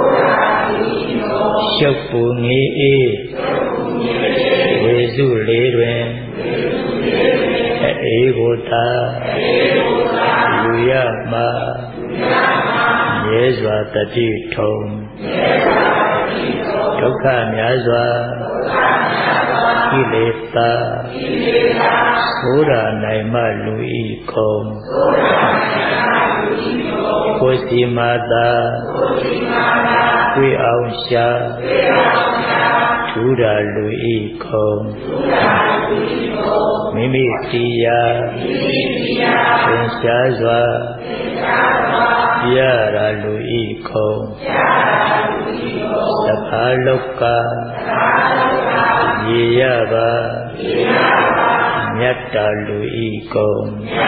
ရှုပ်ပူငေးအေးဝေစုလေးတွင်အေးကိုသာလူရမှာမြဲစွာတတိထုံဒုက္ခများစွာကိလေသာသိုးရာနိုင်မှလူဤခုံကိုယ်စီမာသာတွေ့အောင်ရှာထူးတာလူဤခုံမိမိတရားသင်္ရှားစွာပြရာလူဤခုံသခါလောကရေရပါမြတ်တာလူဤကုံ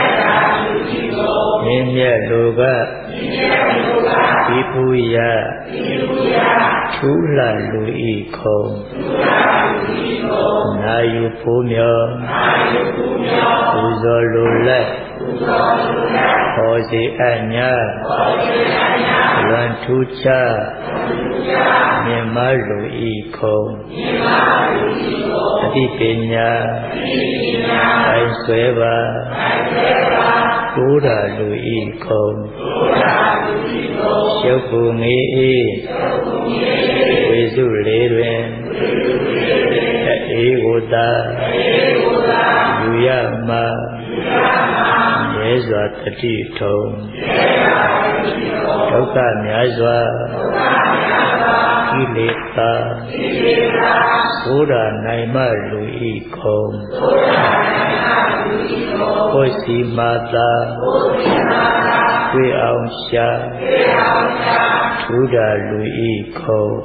မြင့်မြတ်လူကဒီပူရထူးလာလူဤခုံနာယူဖို့မြောပူဇော်လိုလက်ဟောစီအညာဝန္ထုချမြင်မလူဤခုံအတိပညာတိုင်းဆွဲပါတိုးတာလူဤခုံရှုပ်ပူငေးအေးဝေစုလေးတွင်အေးကိုသာလူရမှာမြဲရဲစွာတတိထုံဒုက္ခများစွာကိလေသာသို့တာနိုင်မှလူဤခုံကိုယ်စီမာသာတွေ့အောင်ရှာထူတာလူဤခုံ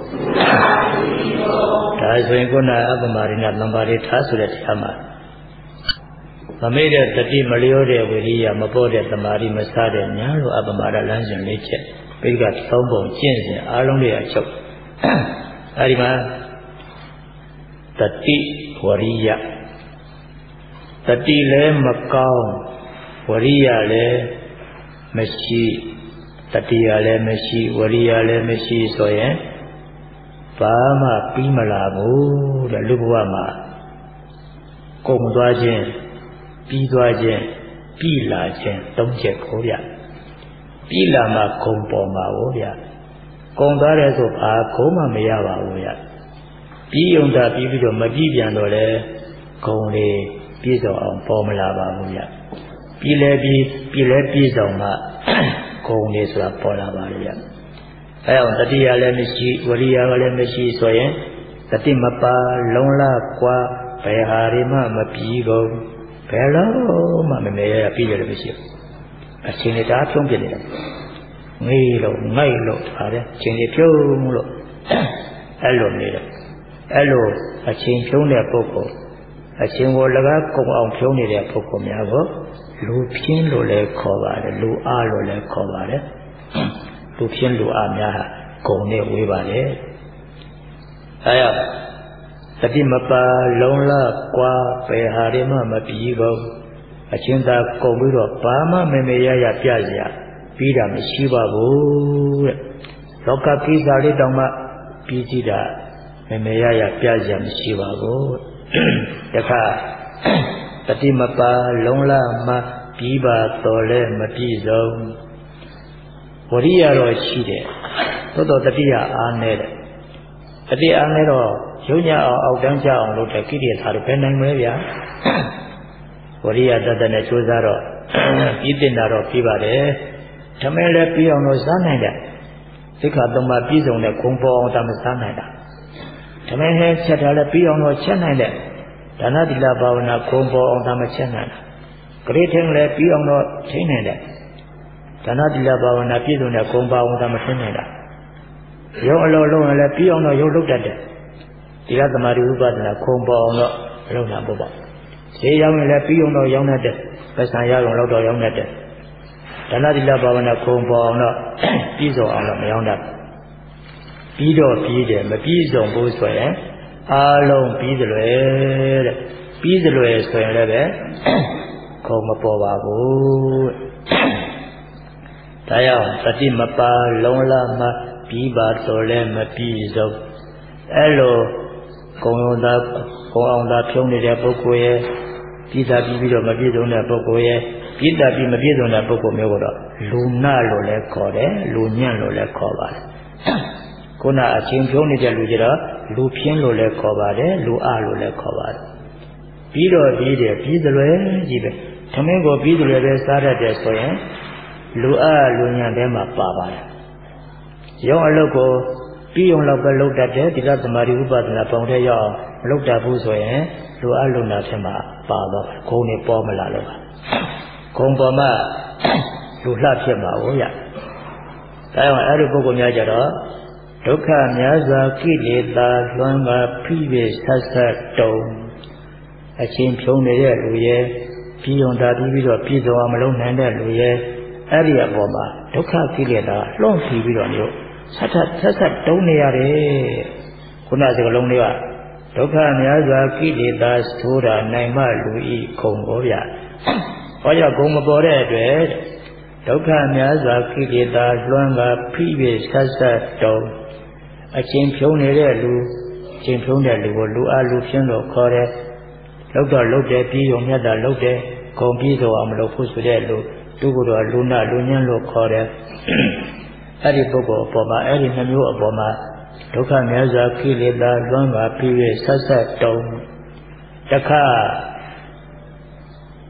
ဒါဆိုရင်ခုနအပမရိဏသံပါရိထားဆိုတဲ့တရားမှာမမေ့တဲ့တတိမလျောတဲ့ဝိရိယမပေါ်တဲ့သမာဓိမစားတဲ့ညာလိုအပမရလမ်းစဉ်လေးချက်ပိဋကသုံးပုံကျင့်စဉ်အားလုံးတွေအချုပ်အဲဒီမှာတတိဝရိယတတိလည်းမကောင်းဝရိယလည်းမရှိတတိယလည်းမရှိဝရိယလည်းမရှိဆိုရင်ဘာမှပြီးမလာဘူးတဲ့လူဘဝမှာကုန်သွားခြင်းပြီးသွားခြင်းပြီးလာခြင်းသုံးချက်ကိုဗျပြီးလာမှဂုံပေါ်မှာဟုတ်ဗျကုန်သွားတယ်ဆိုဘာဂုံမှမရပါဘူးဗျပြီးုံတာပြီးပြီးတော့မပြီးပြန်တော့လဲဂုံလေးပြည့်စုံအောင်ပေါ်မလာပါဘူးဗျပြီးလဲပြည့်စုံမှဂုံလေးဆိုတာပေါ်လာပါလေဗျအဲအောင်တတိယလည်းမရှိဝရိယကလည်းမရှိဆိုရင်တတိမပါလုံလောက်กว่าဘယ်ဟာတွေမှမပြီးကုန်ဘယ်လို့မှမမေရပြီးတယ်လို့မရှိဘူးအချိန်လေးဒါဖြုံးပြနေတယ်ငေးလို့ငိုက်လို့ဒါပဲအချိန်လေးဖြုံးလို့အဲ့လိုနေတယ်အဲ့လိုအချိန်ဖြုံးတဲ့ပုဂ္ဂိုလ်အချိန်ကိုလကားကုံအောင်ဖြုံးနေတဲ့ပုဂ္ဂိုလ်များကိုလူဖြင်းလို့လည်းခေါ်ပါတယ်လူအားလို့လည်းခေါ်ပါတယ်လူဖြင်းလူအားများဟာဂုံနဲ့ဝေးပါတယ်အဲ့ရတတိမပါလုံလောက်กว่าဘယ်ဟာတွေမှမပြီးကုန်အချင်းသာကုန်ပြီးတော့ဘာမှမမေရရပြစရာပြီးတာမရှိပါဘူးတဲ့လောကကိစ္စလေးတောင်မှပြီးကြည့်တာမမေရရပြစရာမရှိပါဘူးတခါတတိမပါလုံလောက်မှပြီးပါတော်လဲမပြည့်စုံဝရိယတော့ရှိတယ်သို့တော်တတိယအားနည်းတယ်တတိအားနည်းတော့ရုံညာအောင်အောက်တန်းကြအောင်လုပ်တဲ့ကိရိယာတွေပဲနိုင်မယ်ဗျာဝရိယတတ်တဲ့ကြိုးစားတော့ပြီးတင်တာတော့ပြီးပါတယ်ဓမ္မလည်းပြီးအောင်လို့စားနိုင်တယ်သိက္ခာသုံးပါးပြည့်စုံတဲ့ဂုံပေါ်အောင်တမစားနိုင်တာဓမ္မလည်းချက်တာလည်းပြီးအောင်လို့ချက်နိုင်တယ်ဒါနသီလဘာဝနာဂုံပေါ်အောင်တမချက်နိုင်တာဂရိထင်းလည်းပြီးအောင်လို့ထိနိုင်တယ်ဒါနသီလဘာဝနာပြည့်စုံတဲ့ဂုံပေါ်အောင်တမထိနိုင်တာရုံအလုံးလုံးလည်းပြီးအောင်လို့ရုပ်လုပ်တတ်တယ်ဒီကသမာဓိဥပဒနာခုံပေါ်အောင်တော့လုပ်တာပေါ့ပေါ့ဈေးရောက်ရင်လည်းပြီးအောင်တော့ရောင်းတတ်တယ်ပစ္စံရအောင်တော့ရောင်းတတ်တယ်ဒါနသီလဘာဝနာခုံပေါ်အောင်တော့ပြီးစုံအောင်တော့မရောင်းတတ်ပြီးတော့ပြီးတယ်မပြီးစုံဘူးဆိုရင်အားလုံးပြီးတယ်လေတဲ့ပြီးတယ်လေဆိုရင်လည်းပဲခုံမပေါ်ပါဘူးဒါကြောင့်တတိမပါလုံလမှပြီးပါတော့လည်းမပြီးစုံအဲ့လိုကုံအောင်သာဖြုံးနေတဲ့ပုဂ္ဂိုလ်ရဲ့ပြည်သာပြီးတော့မပြည့်စုံတဲ့ပုဂ္ဂိုလ်ရဲ့ပြည်သာပြီးမပြည့်စုံတဲ့ပုဂ္ဂိုလ်မျိုးကတော့လူနာလို့လည်းခေါ်တယ်လူညံ့လို့လည်းခေါ်ပါတယ်ခုနအချင်းဖြုံးနေတဲ့လူကြတော့လူဖြင်းလို့လည်းခေါ်ပါတယ်လူအားလို့လည်းခေါ်ပါတယ်ပြီးတော့ပြီးတယ်ပြီးသလွယ်ကြီးပဲသမင်းကိုပြီးသလွယ်ပဲစားတတ်တယ်ဆိုရင်လူအားလူညံ့တဲမှာပါပါတယ်ရုံအလုပ်ကိုပြီးအောင်တော့ပဲလုပ်တတ်တယ်ဒီကသမာဓိဥပဒနာပုံထဲရောက်မလုပ်တတ်ဘူးဆိုရင်လူအလုံးနာဖြစ်မှာပါတော့ဂုံနေပေါ်မလာတော့ပါဂုံပေါ်မှာလူလှဖြစ်မှာဟုတ်ရဒါကြောင့်အဲ့ဒီပုဂ္ဂိုလ်များကြတော့ဒုက္ခများစွာကိလေသာလွှမ်းကဖိပြီးဆက်ဆက်တုံအချင်းဖြုံးနေတဲ့လူရဲ့ပြီးအောင်တာပြီးတော့ပြည်စုံအောင်မလုပ်နိုင်တဲ့လူရဲ့အဲ့ဒီအပေါ်မှာဒုက္ခကိလေသာလွှမ်းပြီးတော့မျိုးဆက်တုံးနေရတယ်ခုနစကလုံးလေးကဒုက္ခများစွာကိလေသာဆိုးတာနိုင်မှလူဤခုံပေါ်ဗျဟောကြောင့်ဂုံမပေါ်တဲ့အတွက်ဒုက္ခများစွာကိလေသာလွှမ်းကဖိပြီးဆက်တုံးအချင်းဖြုံးနေတဲ့လူချင်းဖြုံးတဲ့လူကိုလူအားလူဖြင်းလို့ခေါ်တယ်လောက်တော့လုတ်တယ်ပြီးုံမြတ်တာလုတ်တယ်ဂုံပြီးဆိုအောင်မလုပ်ဖို့ဆိုတဲ့လူသူကတော့လူနာလူညံ့လို့ခေါ်တယ်အဲ့ဒီပုဂ္ဂိုလ်အပေါ်မှာအဲ့ဒီနှမျိုးအပေါ်မှာဒုက္ခများစွာကိလေသာလွှမ်းပါပြီးဆက်တုံးတခါ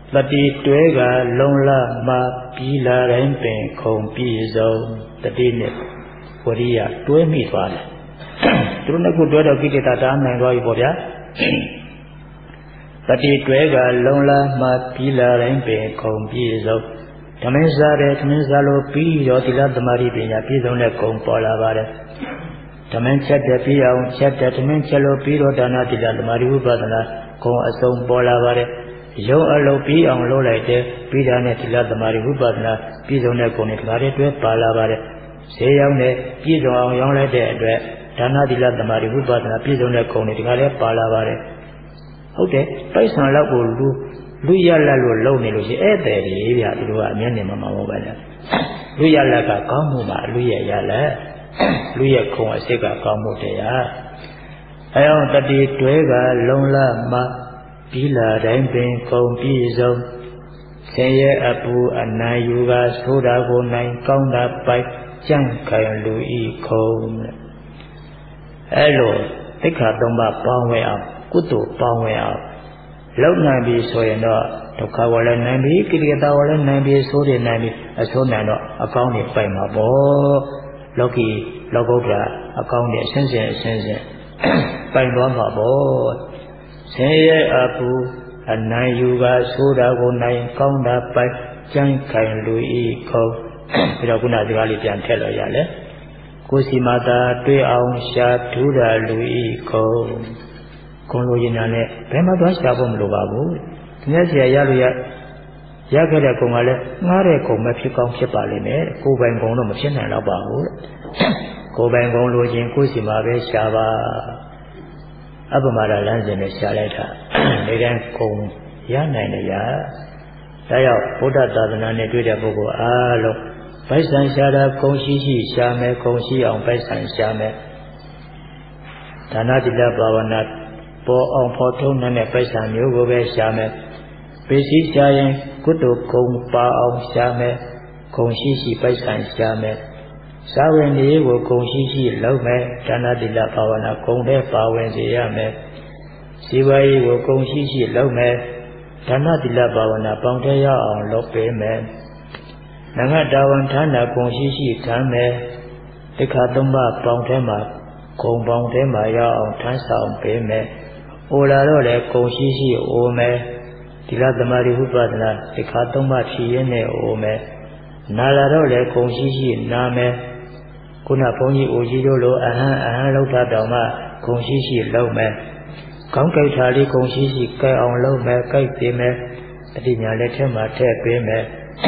တတိတွဲကလုံလမှာပြီးလာတိုင်းပင်ခုံပြည့်စုံတတိနဲ့ဝရိယတွဲမိသွားတယ်သူတို့ကတွဲတော့ကိလေသာတားနိုင်သွားပြီပေါ့ဗျာတတိတွဲကလုံလမှာပြီးလာတိုင်းပင်ခုံပြည့်စုံဓမင်းစားတယ်ဓမင်းစားလို့ပြီးတော့သီလသမာဓိပညာပြည့်စုံတဲ့ဂုဏ်ပေါ်လာပါတယ်ဓမင်းချက်တဲ့ပြီးအောင်ချက်တဲ့ဓမင်းချက်လို့ပြီးတော့ဒါနသီလသမာဓိဥပဒနာဂုဏ်အစုံပေါ်လာပါတယ်ရုံအလုံးပြီးအောင်လုပ်လိုက်တဲ့ပြီးတာနဲ့သီလသမာဓိဥပဒနာပြည့်စုံတဲ့ဂုဏ်တွေဒါတွေတွဲပါလာပါတယ်ဈေးရောက်တဲ့ပြည့်စုံအောင်ရောင်းလိုက်တဲ့အတွက်ဒါနသီလသမာဓိဥပဒနာပြည့်စုံတဲ့ဂုဏ်တွေဒါလည်းပါလာပါတယ်ဟုတ်တယ်ပိုက်ဆံလောက်ကိုလူရလက်လို့လုံနေလို့ရှိဧည့်သည်တွေဗျာသူတို့ကအမျက်နေမှာမဟုတ်ပါနဲ့လူရလက်ကကောင်းမှုမှာလူရရလက်လူရခုံအစိတ်ကကောင်းမှုတရားအဲအောင်တတိတွဲကလုံလမှာပြီးလာတိုင်းပင်ခုံပြည့်စုံဆင်းရဲအပူအနိုင်ယူကသိုးတာကိုနိုင်ကောင်းတာပိုက်ကြံ့ခိုင်လူဤခုံအဲလိုသိက္ခာသုံးပါးပေါင်းဝဲအောင်ကုသိုလ်ပေါင်းဝဲအောင်လုံနိုင်ပြီဆိုရင်တော့ဒုက္ခဝလည်းနိုင်ပြီကိလေသာဝလည်းနိုင်ပြီဆိုးတယ်နိုင်ပြီအဆိုးနိုင်တော့အကောင်းတွေပိုင်မှာပေါ့လောကီလောကုတ္တရာအကောင်းတွေအစဉ်စဉ်ပိုင်သွားမှာပေါ့ဆင်းရဲအပူအနိုင်ယူကသိုးတာကိုနိုင်ကောင်းတာပိုင်ကြံ့ခိုင်လူဤခုံပြီးတော့ခုနစကားလေးပြန်ထည့်လို့ရလဲကိုစီမာတာတွေ့အောင်ရှာထူးတာလူဤခုံကုံလိုရင်နဲ့ဘယ်မှသွားရှာဖို့မလိုပါဘူးဒီနေ့ဆရာရလို့ရခဲ့တဲ့ကုံကလည်းငားတဲ့ကုံပဲဖြစ်ကောင်းဖြစ်ပါလိမ့်မယ်ကိုယ်ပိုင်ကုံတော့မဖြစ်နိုင်တော့ပါဘူးကိုယ်ပိုင်ကုံလိုချင်ကိုယ်စီမှာပဲရှာပါအပ္ပမဒလမ်းစဉ်နဲ့ရှာလိုက်တာဒီတန်းကုံရနိုင်တယ်ရာဒါကြောင့်ဘုဒ္ဓသာသနာနဲ့တွေ့တဲ့ပုဂ္ဂိုလ်အားလုံးပိုက်ဆံရှာတာကုံရှိရှာမယ်ကုံရှိအောင်ပိုက်ဆံရှာမယ်ဒါနသီလဘာဝနာပေါ်အောင်ဖော်ထုံးတဲ့ပိုက်ဆံမျိုးကိုပဲရှာမယ်ပစ္စည်းရှာရင်ကုသိုလ်ကုံပါအောင်ရှာမယ်ကုံရှိပိုက်ဆံရှာမယ်စာဝင်လေးကိုကုံရှိလုပ်မယ်ဒါနသီလဘာဝနာကုံတဲ့ပါဝင်စေရမယ်ဇီဝရေးကိုကုံရှိလုပ်မယ်ဒါနသီလဘာဝနာပေါင်းတဲ့ရအောင်လုပ်ပေးမယ်နဂတာဝန်ဌာနကုံရှိထမ်းမယ်တိခါသုံးပါးပေါင်းထဲမှာကုံပေါင်းထဲမှာရအောင်ထမ်းဆောင်ပေးမယ်အိုလာတော့လေကုံရှိအိုမယ်သီလသမာဓိဥပဒနာတိခါသုံးပါးဖြည့်ရင်းနဲ့အိုမယ်နာလာတော့လေကုံရှိနာမယ်ခုနဘုန်းကြီးအိုကြီးတို့လိုအဟံလောက်တာတောင်မှဂုံရှိလုံးမယ်ကောင်းကြိုက်တာလေးဂုံရှိကြိုက်အောင်လုံးမယ်ကြိုက်ပေးမယ်အတိညာလက်ထဲမှာထည့်ပေးမယ်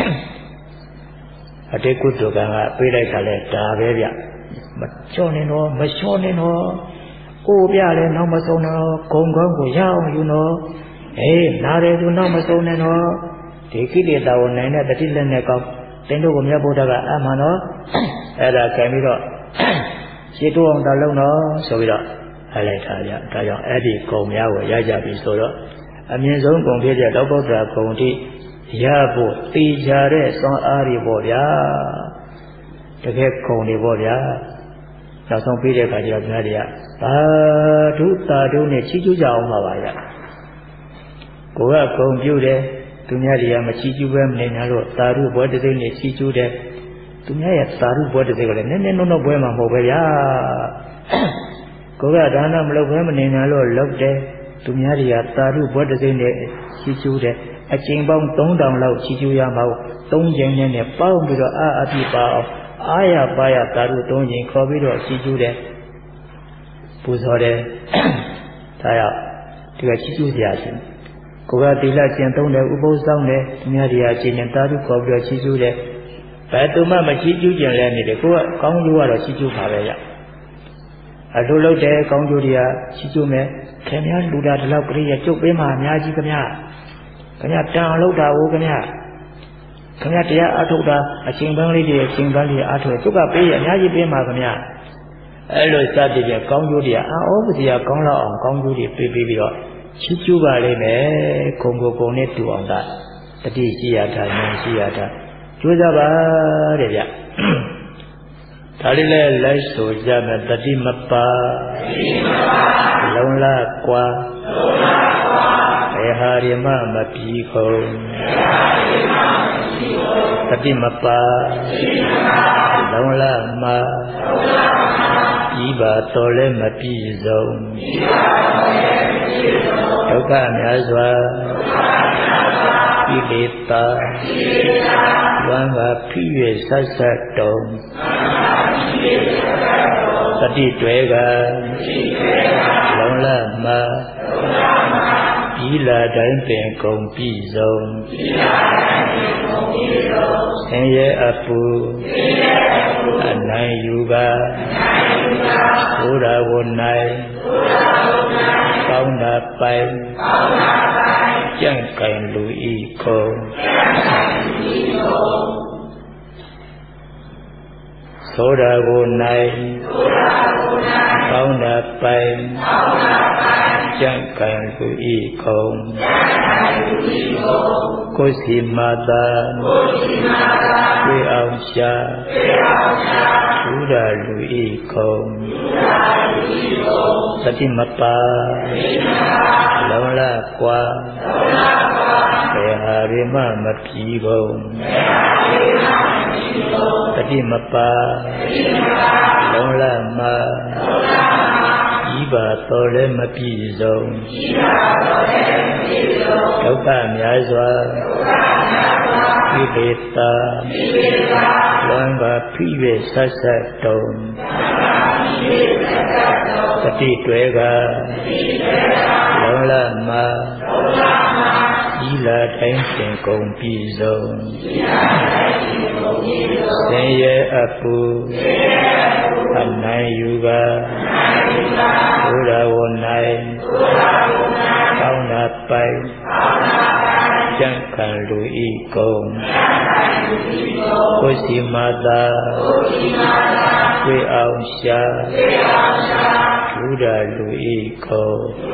အတိတ်ကုသိုလ်ကံကပေးလိုက်တာလဲဒါပဲဗျမချောနေတော့မလျှောနေတော့ကိုပြလဲနောက်မဆုံးတော့ဂုံကောင်းကိုရအောင်ယူတော့အေးနားတယ်သူနောက်မဆုံးနဲ့တော့ဒီကိလေသာကိုနိုင်တဲ့တတိလက်နဲ့ကောင်းတင်တို့ကိုမြတ်ဗုဒ္ဓကအမှန်တော့အဲ့ဒါခံပြီးတော့ရှင်းတိုးအောင်တာလုံးတော့ဆိုပြီးတော့ဟလိုက်တာကြဒါကြောင့်အဲ့ဒီဂုံများကိုရကြပြီဆိုတော့အမြင့်ဆုံးဂုံဖြစ်တဲ့လောကုတ္တရာဂုံတိရဖို့သိကြတဲ့စွမ်းအားတွေပေါ့ဗျာတကယ်ဂုံတွေပေါ့ဗျာနောက်ဆုံးပြီးတဲ့အခါကျတော့များတွေကသာဓုနဲ့ချီးကျူးကြအောင်ပါဗျာကိုကဂုံပြုတယ်သူများတွေကမချီးကျူးပဲမနေညာလို့သာဓုဘွယ်တသိနဲ့ချီးကျူးတယ်သူများရဲ့သာဓုဘွယ်တသိကလည်းနည်းနည်းနှုတ်ဘွယ်မှာမဟုတ်ပဲဗျာကိုကဒါနမလုပ်ဘဲမနေညာလို့လုပ်တယ်သူများတွေကသာဓုဘွယ်တသိနဲ့ချီးကျူးတယ်အချိန်ပေါင်း3000လောက်ချီးကျူးရမှာ3ချိန်နဲ့ပေါင်းပြီးတော့အပြည့်ပါအောင်အားရပါရသာဓု3ချိန်ခေါ်ပြီးတော့ချီးကျူးတယ်ပူဇော်တယ်ဒါရောက်ဒီကချီးကျူးစရာရှိကိုကသီလကျင့်သုံးတယ်ဥပုသ်ဆောင်တယ်သူများတွေအချင်းချင်းသာဓုခေါ်ပြီးတော့ချီးကျူးတယ်ဘယ်သူမှမချီးကျူးကြလဲနေတယ်ကိုကကောင်းကျိုးကတော့ချီးကျူးပါပဲရအလိုလုပ်တယ်ကောင်းကျိုးတွေကချီးကျူးမယ်ခင်ဗျားလူတာဒီလောက်ပြည့်ရကျုပ်ပေးမှအများကြီးခင်ဗျာတန်အောင်လုပ်တာဟုတ်ခင်ဗျာတရားအထုတ်တာအချိန်ပန်းလေးတွေအချိန်ပန်းလေးအထုတ်ကျုပ်ကပေးရအများကြီးပေးမှခင်ဗျာအဲ့လိုစသည်ဖြင့်ကောင်းကျိုးတွေအာဩပစီယာကောင်းလောက်အောင်ကောင်းကျိုးတွေပေးပြီးတော့ချီးကျူးပါလိမ့်မယ်ဂုံကိုဂုံနဲ့တူအောင်သာတတိရှိရတာဉာဏ်ရှိရတာကျိုးစားပါတဲ့ဗျဒါလေးလဲလိုက်ဆိုကြမယ်တတိမပါလုံလကွာဘယ်ဟာဟာရိမမပြီးခုံတတိမပါလုံလမဤပါတော်လည်းမပြည့်စုံဒုက္ခများစွာကိလေသာဝမ်းကဖြစ်၍ဆက်ဆက်တုံတတိတွေကလုံလမဤလာတိုင်းပင်ကုန်ပြည့်စုံဆင်းရဲအပူအနိုင်ယူပါဘုရားဝ၌ကောင်းတာပိုင်ကြံ့ကြံလူဤခုံသောတာကို၌ကောင်းတာပိုင်ကြံ့ကြံလူဤခုံကိုယ်စီမာသာတွေ့အောင်ရှာဘုရားလူဤခုံသတိမပါလုံလကွာဘေဟာရိမမပြီးဘုံသတိမပါလုံလမဤပါတော်လည်းမပြည့်စုံဒုက္ခများစွာကိလေသာဝမ်းကဖြစ်၍ဆက်ဆက်တုံတတိတွေကလုံလမဤလာတိုင်းပင်ကုန်ပြည့်စုံဆင်းရဲအပူအနိုင်ယူပါဘုရားဝ၌ကောင်းတာပိုင်ကြံ့ခံလူဤကုံကိုယ်စီမာသာတွေ့အောင်ရှာဘုရားလူဤကုံ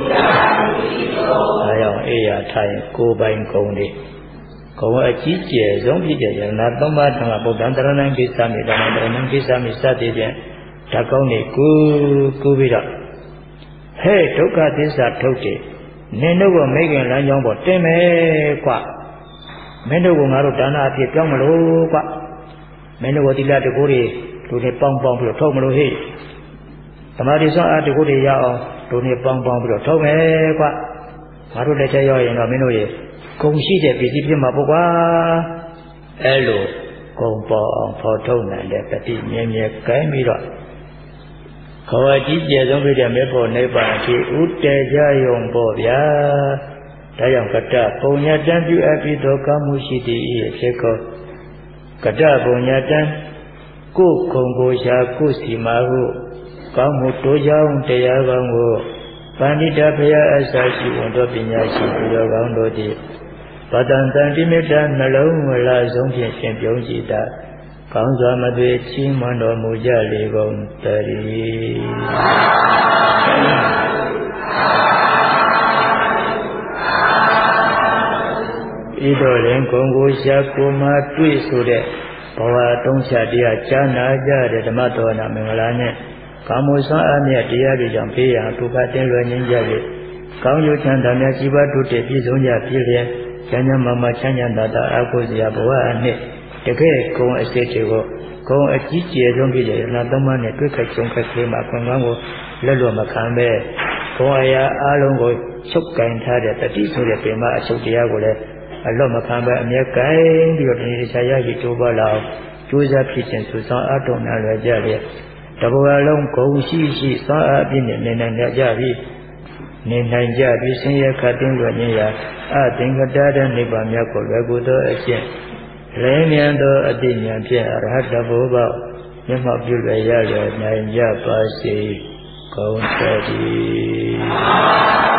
အဲအောင်အေးရထိုင်ကိုယ်ပိုင်ကုံတွေကုံအကြီးကျယ်ဆုံးဖြစ်တဲ့ယန္နာသုံးပါးထံကဗုဒ္ဓံတရဏံကိစ္စမိဓမ္မတရဏံကိစ္စမိစသည်ဖြင့်ဓာတ်ကောင်းနေကူပြီးတော့ဟဲ့ဒုက္ခသစ္စာထုတ်တယ်နင်တို့ကမိခင်လမ်းကြောင်းပေါ်တင်မယ်ကွမင်းတို့ကငါတို့ဒါနအဖြစ်ပြောင်းမလို့ကွမင်းတို့ကသီလတကူတွေလူတွေပေါင်းပြီးတော့ထုတ်မလို့ဟဲ့သမာဓိစွမ်းအားတကူတွေရအောင်လူတွေပေါင်းပြီးတော့ထုတ်မယ်ကွငါတို့လက်ချက်ရောက်ရင်တော့မင်းတို့ရဲ့ဂုဏ်ရှိတဲ့ပစ္စည်းဖြစ်မှာပေါ့ကွာအဲလိုဂုဏ်ပေါ်အောင်ဖော်ထုတ်နိုင်တဲ့တတိမြဲမြဲကိုင်းပြီးတော့ခေါ်အကြီးကျယ်ဆုံးဖြစ်တဲ့မေဖို့နိဗ္ဗာန်အဖြစ်ဥတည်ကြယုံပေါ့ဗျာဒါကြောင့်ကတ္တပုံညာတံပြုအပ်ပြီးသောကောင်းမှုရှိသည့်အဖြစ်ကိုကတ္တပုံညာတံကိုယ်ခုံကိုရှာကိုယ်စီမာဟုကောင်းမှုတိုးကြောင်းတရားကောင်းကိုပန္တိတဘုရားအစရှိဝန်တော်ပညာရှိသူတော်ကောင်းတို့သည်ပတန်တန်တိမေတ္တာနှလုံးဝလာဆုံးဖြင့်ရှင်ပြုံးကြည်တာကောင်းစွာမသွေချီးမွမ်းတော်မူကြလေကုန်တည်းဤတော်ရင်ဂုံကိုရှာကိုမှတွေ့ဆိုတဲ့ဘဝတုံးချတရားကြားနာကြတဲ့ဓမ္မတော်နာမင်္ဂလာနဲ့ကာမဆွမ်းအားမြတ်တရားတွေကြောင့်ဖေးရဒုက္ခတင်းလွယ်ငြိမ်းကြ၍ကောင်းကျိုးချမ်းသာများရှိပါတို့တည်ပြည့်စုံကြဖြစ်လျက်ချမ်းသာမှချမ်းသာသာအကုစရာဘဝအနှစ်တကယ်ဂုံအစစ်တွေကိုဂုံအကြီးကျယ်ဆုံးဖြစ်တဲ့နာသုံးပါးနဲ့တွေ့ခက်ကြုံခက်ခဲမှာခွန်ကောင်းကိုလက်လွတ်မခံပဲဂုံအရာအလုံးကိုချုပ်ကင်ထားတဲ့တတိဆိုတဲ့ပင်မအချုပ်တရားကိုလည်းအလွတ်မခံပဲအမြဲကင်ပြီးတော့ဒီနေ့ဆရာရည်တိုးပါလာအောင်ကြိုးစားဖြစ်ခြင်းစုဆောင်အထုံနာလွယ်ကြလျက်တဘဝလုံးဂုံရှိစွမ်းအားအပြည့်နဲ့နေနိုင်ကြပြီးဆင်းရဲခတ်တင်းလွယ်ခြင်းရာအသင်္ကတတဲ့နိဗ္ဗာန်မြတ်ကိုလွယ်ကူသောအကျင့်လဲမြန်သောအတိညာဖြင့်အရဟတဘုရားမျက်မှောက်ပြုလွယ်ရနိုင်ကြပါစေကုန်သတည်း